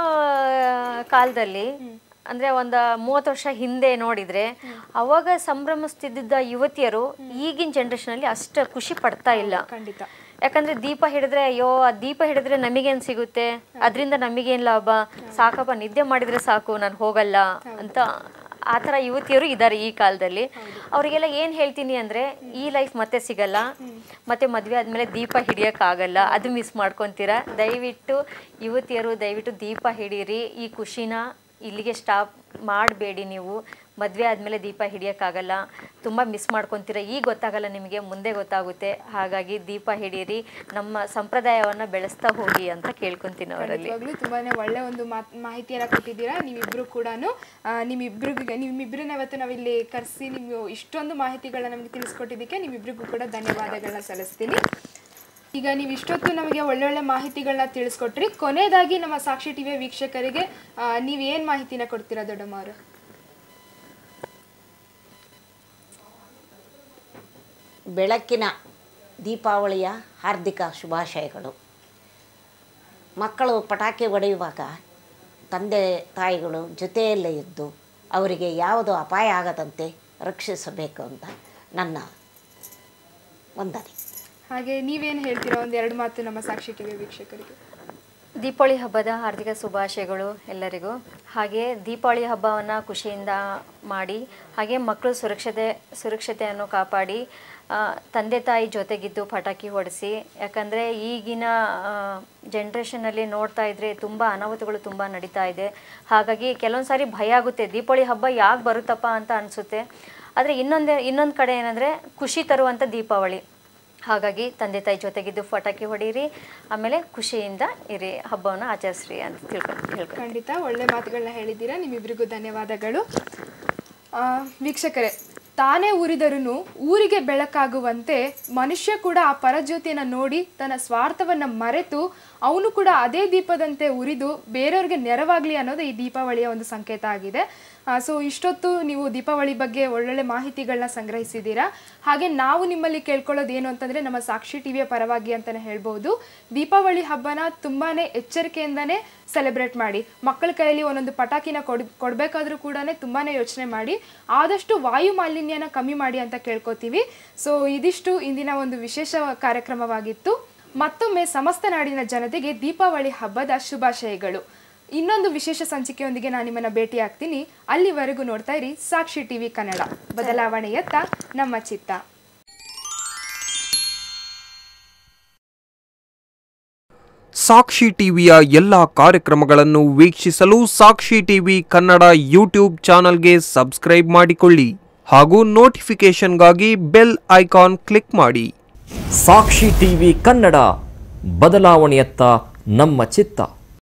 ಕಾಲದಲ್ಲಿ ಅಂದ್ರೆ ಒಂದು ಮೂವತ್ತು ವರ್ಷ ಹಿಂದೆ ನೋಡಿದ್ರೆ ಅವಾಗ ಸಂಭ್ರಮಿಸ್ತಿದ್ದ ಯುವತಿಯರು ಈಗಿನ ಜನರೇಷನ್ ಅಲ್ಲಿ ಅಷ್ಟು ಖುಷಿ ಪಡ್ತಾ ಇಲ್ಲ. ಖಂಡಿತ. ಯಾಕಂದ್ರೆ ದೀಪ ಹಿಡಿದ್ರೆ ಅಯ್ಯೋ ಆ ದೀಪ ಹಿಡಿದ್ರೆ ನಮಗೇನ್ ಸಿಗುತ್ತೆ, ಅದರಿಂದ ನಮಗೇನ್ ಲಾಭ, ಸಾಕಪ್ಪ ನಿದ್ದೆ ಮಾಡಿದ್ರೆ ಸಾಕು ನಾನು ಹೋಗಲ್ಲ ಅಂತ ಆ ಥರ ಯುವತಿಯರು ಇದ್ದಾರೆ ಈ ಕಾಲದಲ್ಲಿ. ಅವರಿಗೆಲ್ಲ ಏನು ಹೇಳ್ತೀನಿ ಅಂದರೆ ಈ ಲೈಫ್ ಮತ್ತೆ ಸಿಗಲ್ಲ, ಮತ್ತೆ ಮದುವೆ ಆದಮೇಲೆ ದೀಪ ಹಿಡಿಯೋಕ್ಕಾಗಲ್ಲ, ಅದು ಮಿಸ್ ಮಾಡ್ಕೊತೀರಾ. ದಯವಿಟ್ಟು ಯುವತಿಯರು ದಯವಿಟ್ಟು ದೀಪ ಹಿಡೀರಿ, ಈ ಖುಷಿನ ಇಲ್ಲಿಗೆ ಸ್ಟಾಪ್ ಮಾಡಬೇಡಿ. ನೀವು ಮದುವೆ ಆದಮೇಲೆ ದೀಪ ಹಿಡಿಯೋಕ್ಕಾಗಲ್ಲ, ತುಂಬ ಮಿಸ್ ಮಾಡ್ಕೊತೀರ. ಈಗ ಗೊತ್ತಾಗಲ್ಲ ನಿಮಗೆ, ಮುಂದೆ ಗೊತ್ತಾಗುತ್ತೆ. ಹಾಗಾಗಿ ದೀಪ ಹಿಡೀರಿ, ನಮ್ಮ ಸಂಪ್ರದಾಯವನ್ನು ಬೆಳೆಸ್ತಾ ಹೋಗಿ ಅಂತ ಕೇಳ್ಕೊತೀನಿ ಅವರಲ್ಲಿ. ತುಂಬಾ ಒಳ್ಳೆ ಒಂದು ಮಾಹಿತಿಯನ್ನು ಕೊಟ್ಟಿದ್ದೀರಾ ನೀವಿಬ್ರು ಕೂಡ. ನಿಮ್ಮಿಬ್ರಿಗೆ ನಿಮ್ಮಿಬ್ರನ್ನ ಇವತ್ತು ನಾವಿಲ್ಲಿ ಕರೆಸಿ ನೀವು ಇಷ್ಟೊಂದು ಮಾಹಿತಿಗಳನ್ನ ನಮಗೆ ತಿಳಿಸ್ಕೊಟ್ಟಿದ್ದಕ್ಕೆ ನಿಮ್ಮಿಬ್ರಿಗೂ ಕೂಡ ಧನ್ಯವಾದಗಳನ್ನ ಸಲ್ಲಿಸ್ತೀನಿ. ಈಗ ನೀವು ಇಷ್ಟೊತ್ತು ನಮಗೆ ಒಳ್ಳೊಳ್ಳೆ ಮಾಹಿತಿಗಳನ್ನ ತಿಳಿಸ್ಕೊಟ್ರಿ. ಕೊನೆಯದಾಗಿ ನಮ್ಮ ಸಾಕ್ಷಿ ಟಿವಿಯ ವೀಕ್ಷಕರಿಗೆ ನೀವು ಏನು ಮಾಹಿತಿನ ಕೊಡ್ತೀರಾ ದೊಡ್ಡಮ್ಮ ಅವರು? ಬೆಳಕಿನ ದೀಪಾವಳಿಯ ಹಾರ್ದಿಕ ಶುಭಾಶಯಗಳು. ಮಕ್ಕಳು ಪಟಾಕಿ ಹೊಡೆಯುವಾಗ ತಂದೆ ತಾಯಿಗಳು ಜೊತೆಯಲ್ಲೇ ಇದ್ದು ಅವರಿಗೆ ಯಾವುದು ಅಪಾಯ ಆಗದಂತೆ ರಕ್ಷಿಸಬೇಕು ಅಂತ ನನ್ನ ವಂದನೆ. ಹಾಗೆ ನೀವೇನು ಹೇಳ್ತೀರಾ, ಒಂದು ಎರಡು ಮಾತು ನಮ್ಮ ಸಾಕ್ಷಿ ಟಿವಿ ವೀಕ್ಷಕರಿಗೆ? ದೀಪಾವಳಿ ಹಬ್ಬದ ಹಾರ್ದಿಕ ಶುಭಾಶಯಗಳು ಎಲ್ಲರಿಗೂ. ಹಾಗೆ ದೀಪಾವಳಿ ಹಬ್ಬವನ್ನು ಖುಷಿಯಿಂದ ಮಾಡಿ, ಹಾಗೆ ಮಕ್ಕಳು ಸುರಕ್ಷತೆ ಸುರಕ್ಷತೆಯನ್ನು ಕಾಪಾಡಿ, ತಂದೆ ತಾಯಿ ಜೊತೆಗಿದ್ದು ಪಟಾಕಿ ಹೊಡೆಸಿ. ಯಾಕಂದರೆ ಈಗಿನ ಜನ್ರೇಷನಲ್ಲಿ ನೋಡ್ತಾ ಇದ್ದರೆ ತುಂಬ ಅನಾಹುತಗಳು ತುಂಬ ನಡೀತಾ ಇದೆ. ಹಾಗಾಗಿ ಕೆಲವೊಂದು ಸಾರಿ ಭಯ ಆಗುತ್ತೆ, ದೀಪಾವಳಿ ಹಬ್ಬ ಯಾಕೆ ಬರುತ್ತಪ್ಪ ಅಂತ ಅನಿಸುತ್ತೆ. ಆದರೆ ಇನ್ನೊಂದು ಇನ್ನೊಂದು ಕಡೆ ಏನಂದರೆ ಖುಷಿ ತರುವಂಥ ದೀಪಾವಳಿ. ಹಾಗಾಗಿ ತಂದೆ ತಾಯಿ ಜೊತೆಗಿದ್ದು ಪಟಾಕಿ ಹೊಡೀರಿ, ಆಮೇಲೆ ಖುಷಿಯಿಂದ ಇರಿ, ಹಬ್ಬವನ್ನು ಆಚರಿಸ್ರಿ ಅಂತ ತಿಳ್ಕೊಂಡು ಹೇಳ್ಕೊಂಡು. ಖಂಡಿತ ಒಳ್ಳೆ ಮಾತುಗಳನ್ನ ಹೇಳಿದ್ದೀರಾ. ನಿಮ್ಮಿಬ್ಬರಿಗೂ ಧನ್ಯವಾದಗಳು. ವೀಕ್ಷಕರೇ, ತಾನೇ ಉರಿದರೂ ಊರಿಗೆ ಬೆಳಕಾಗುವಂತೆ ಮನುಷ್ಯ ಕೂಡ ಆ ಪರಜ್ಯೋತಿಯನ್ನು ನೋಡಿ ತನ್ನ ಸ್ವಾರ್ಥವನ್ನು ಮರೆತು ಅವನು ಕೂಡ ಅದೇ ದೀಪದಂತೆ ಉರಿದು ಬೇರೆಯವ್ರಿಗೆ ನೆರವಾಗಲಿ ಅನ್ನೋದು ಈ ದೀಪಾವಳಿಯ ಒಂದು ಸಂಕೇತ ಆಗಿದೆ. ಸೊ ಇಷ್ಟೊತ್ತು ನೀವು ದೀಪಾವಳಿ ಬಗ್ಗೆ ಒಳ್ಳೊಳ್ಳೆ ಮಾಹಿತಿಗಳನ್ನ ಸಂಗ್ರಹಿಸಿದ್ದೀರಾ. ಹಾಗೆ ನಾವು ನಿಮ್ಮಲ್ಲಿ ಕೇಳ್ಕೊಳ್ಳೋದು ಏನು ಅಂತಂದರೆ, ನಮ್ಮ ಸಾಕ್ಷಿ ಟಿ ವಿಯ ಪರವಾಗಿ ಅಂತಲೇ ಹೇಳ್ಬೋದು, ದೀಪಾವಳಿ ಹಬ್ಬನ ತುಂಬಾ ಎಚ್ಚರಿಕೆಯಿಂದನೇ ಸೆಲೆಬ್ರೇಟ್ ಮಾಡಿ. ಮಕ್ಕಳ ಕೈಯಲ್ಲಿ ಒಂದೊಂದು ಪಟಾಕಿನ ಕೊಡ್ ಕೊಡಬೇಕಾದ್ರೂ ಕೂಡ ತುಂಬಾ ಯೋಚನೆ ಮಾಡಿ, ಆದಷ್ಟು ವಾಯು ಮಾಲಿನ್ಯನ ಕಮ್ಮಿ ಮಾಡಿ ಅಂತ ಕೇಳ್ಕೊತೀವಿ. ಸೊ ಇದಿಷ್ಟು ಇಂದಿನ ಒಂದು ವಿಶೇಷ ಕಾರ್ಯಕ್ರಮವಾಗಿತ್ತು. ಮತ್ತೊಮ್ಮೆ ಸಮಸ್ತ ನಾಡಿನ ಜನತೆಗೆ ದೀಪಾವಳಿ ಹಬ್ಬದ ಶುಭಾಶಯಗಳು. ಇನ್ನೊಂದು ವಿಶೇಷ ಸಂಚಿಕೆಯೊಂದಿಗೆ ನಾನು ನಿಮ್ಮನ್ನು ಭೇಟಿ ಆಗ್ತೀನಿ. ಅಲ್ಲಿವರೆಗೂ ನೋಡ್ತಾ ಇರಿ ಸಾಕ್ಷಿ ಟಿವಿ ಕನ್ನಡ. ಬದಲಾವಣೆಯತ್ತ ನಮ್ಮ ಚಿತ್ತ. ಸಾಕ್ಷಿ ಟಿವಿಯ ಎಲ್ಲ ಕಾರ್ಯಕ್ರಮಗಳನ್ನು ವೀಕ್ಷಿಸಲು ಸಾಕ್ಷಿ ಟಿವಿ ಕನ್ನಡ ಯೂಟ್ಯೂಬ್ ಚಾನಲ್ಗೆ ಸಬ್ಸ್ಕ್ರೈಬ್ ಮಾಡಿಕೊಳ್ಳಿ ಹಾಗೂ ನೋಟಿಫಿಕೇಶನ್ಗಾಗಿ ಬೆಲ್ ಐಕಾನ್ ಕ್ಲಿಕ್ ಮಾಡಿ. ಸಾಕ್ಷಿ ಟಿವಿ ಕನ್ನಡ, ಬದಲಾವಣೆಯತ್ತ ನಮ್ಮ ಚಿತ್ತ.